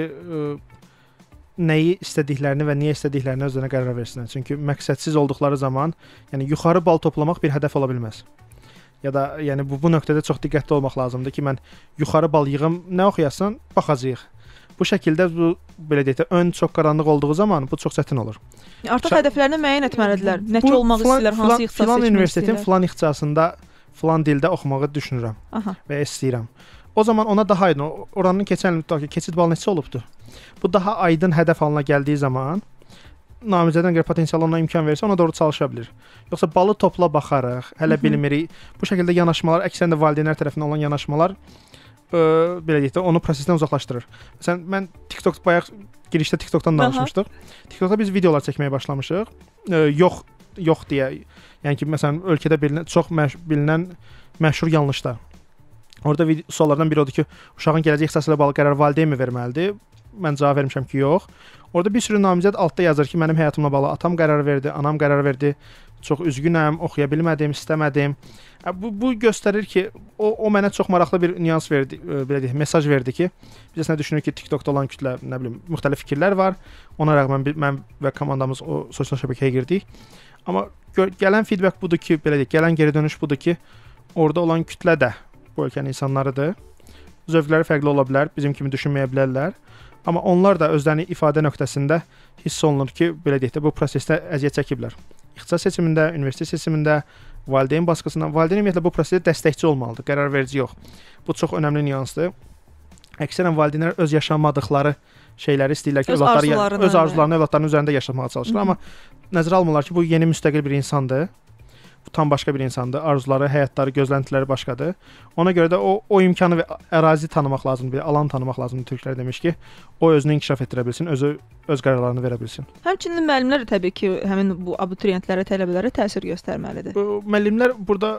nəyi istədiklərini və niyə istədiklərini özlərinə qərar versinlər. Çünki məqsədsiz olduqları zaman, yəni yuxarı bal toplamaq bir hədəf ola bilməz. Ya da yəni bu bu nöqtədə çox diqqətli olmaq lazımdır ki, mən yuxarı bal yığım, nə oxuyasan, baxacağıq. Bu şəkildə bu belə deyək də ön çox qaranlıq olduğu zaman bu çox çətin olur. Artıq Şa hədəflərini müəyyən etməlidirlər. Nəçə olmaq istəyirlər, hansı ixtisas seçmək istəyirlər. Filan universitetin filan ixtisasında filan dildə oxumağı düşünürəm Aha. və istəyirəm. O zaman ona daha aydın, oranın keçən il keçid balı neçə olubdu? Bu daha aydın hədəf halına gəldiyi zaman namizədən görə potensial ona imkan verirsə, ona doğru çalışa bilir. Yoxsa balı topla baxarıq, hələ Hı -hı. bilmirik. Bu şəkildə yanaşmalar, əksərən də valideynlər tərəfindən olan yanaşmalar ə, belə deyək də onu prosesdən uzaqlaşdırır. Məsələn, mən TikTok bayaq girişdə TikTokdan danışmışdıq. TikTokda biz videolar çəkməyə başlamışıq. Ə, yox, yox deyə. Yəni ki, məsələn, ölkədə bilinən çox məş bilinən məşhur yanlışlar. Orada suallardan biri odur ki, uşağın gələcək ixtisası ilə bağlı qərar valideyn mi verməlidir? Mən cavab vermişəm ki, yox. Orada bir sürü namizəd altda yazır ki, mənim həyatımla bağlı atam qərar verdi, anam qərar verdi. Çox üzgünəm, oxuya bilmədim, istəmədim. Bu bu göstərir ki, o o mənə çox maraqlı bir nüans verdi, belə deyək, mesaj verdi ki, biz əslində düşünürük ki, TikTokda olan kütlə, nə bilim, müxtəlif fikirlər var. Ona rəğmən mən və komandamız o sosial şəbəkəyə girdik. Amma gələn feedback budur ki, belə deyək, gələn geri dönüş budur ki, orada olan kütlə də bu ölkənin insanlarıdır. Zövqləri fərqli ola bilər, bizim kimi düşünməyə bilərlər. Amma onlar da özlərini ifadə nöqtəsində hiss olunur ki, belə deyək də, bu prosesdə əziyyət çəkiblər. İxtisas seçimində, universitet seçimində, valideyn baskısından, valideyn ümumiyyətlə bu prosesdə dəstəkçi olmalıdır, qərar verici yox. Bu çox önəmli nüansdır. Əksərən valideynlər öz yaşamadıqları şeyləri istəyirlər ki, öz övladları öz arzularını övladlarının üzərində yaşamağa çalışırlar, amma nəzərə almırlar ki, bu yeni müstəqil bir insandır. Bu tam başqa bir insandır. Arzuları, həyatları, gözləntiləri başqadır. Ona görə də o o imkanı və ərazi tanımaq lazımdır, alan tanımaq lazımdır türklər demiş ki, o özünü inkişaf etdirə bilsin, özü öz qərarlarını verə bilsin. Həmçinin müəllimlər də təbii ki, həmin bu abituriyentlərə, tələbələrə təsir göstərməlidir. Bu müəllimlər burada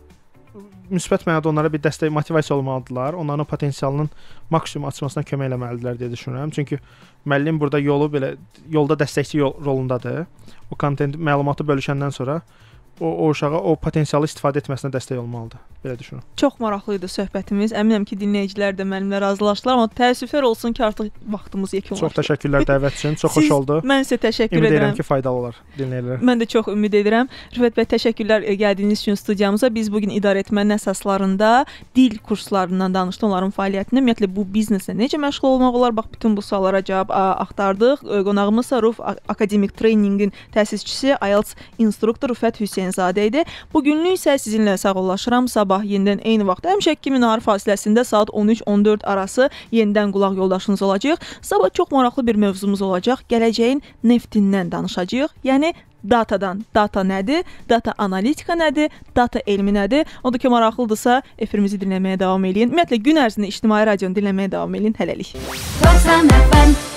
müsbət mənada onlara bir dəstək, motivasiya olmalıdırlar. Onların potensialının maksimum açmasına kömək eləməlidirlər deyə düşünürəm. Çünki müəllim burada yolu belə yolda dəstəkçi yol, rolundadır. O kontent məlumatı bölüşəndən sonra O, o uşağa o potensialı istifadə etməsinə dəstək olmalıdır. Belə düşünürəm. Çox maraqlı idi söhbətimiz. Əminəm ki, dinləyicilər də mənimlə razılaşdılar, amma təəssüflər olsun ki, artıq vaxtımız yekunlaşdı. Çox təşəkkürlər dəvət üçün. Çox xoş oldu. Mən sizə təşəkkür ümid edirəm. Ümid edirəm ki, faydalı olar dinləyicilər. Mən də çox ümid edirəm. Rüfət bəy, təşəkkürlər gəldiyiniz üçün studiyamıza. Biz bu gün idarəetmənin əsaslarında dil kurslarından danışdıq, onların fəaliyyətini, ümumiyyətlə bu bizneslə necə məşğul olmaq olar? Bax, bütün bu suallara cavab axtardıq. Qonağımız Ruf Akademik Treyningin təsisçisi, I E L T S instruktor Rüfət Hüseynzadə idi. Bu günlük isə sizinlə sağollaşıram. Sabah yenidən eyni vaxt, həmişəki kimi nahar fasiləsində saat on üç on dörd arası yenidən qulaq yoldaşınız olacaq. Sabah çox maraqlı bir mövzumuz olacaq. Gələcəyin neftindən danışacağıq. Yəni datadan. Data nədir? Data analitika nədir? Data elmi nədir? O da ki, maraqlıdırsa efirimizi dinləməyə davam edin. Ümumiyyətlə gün ərzində İctimai Radionu dinləməyə davam edin. Hələlik.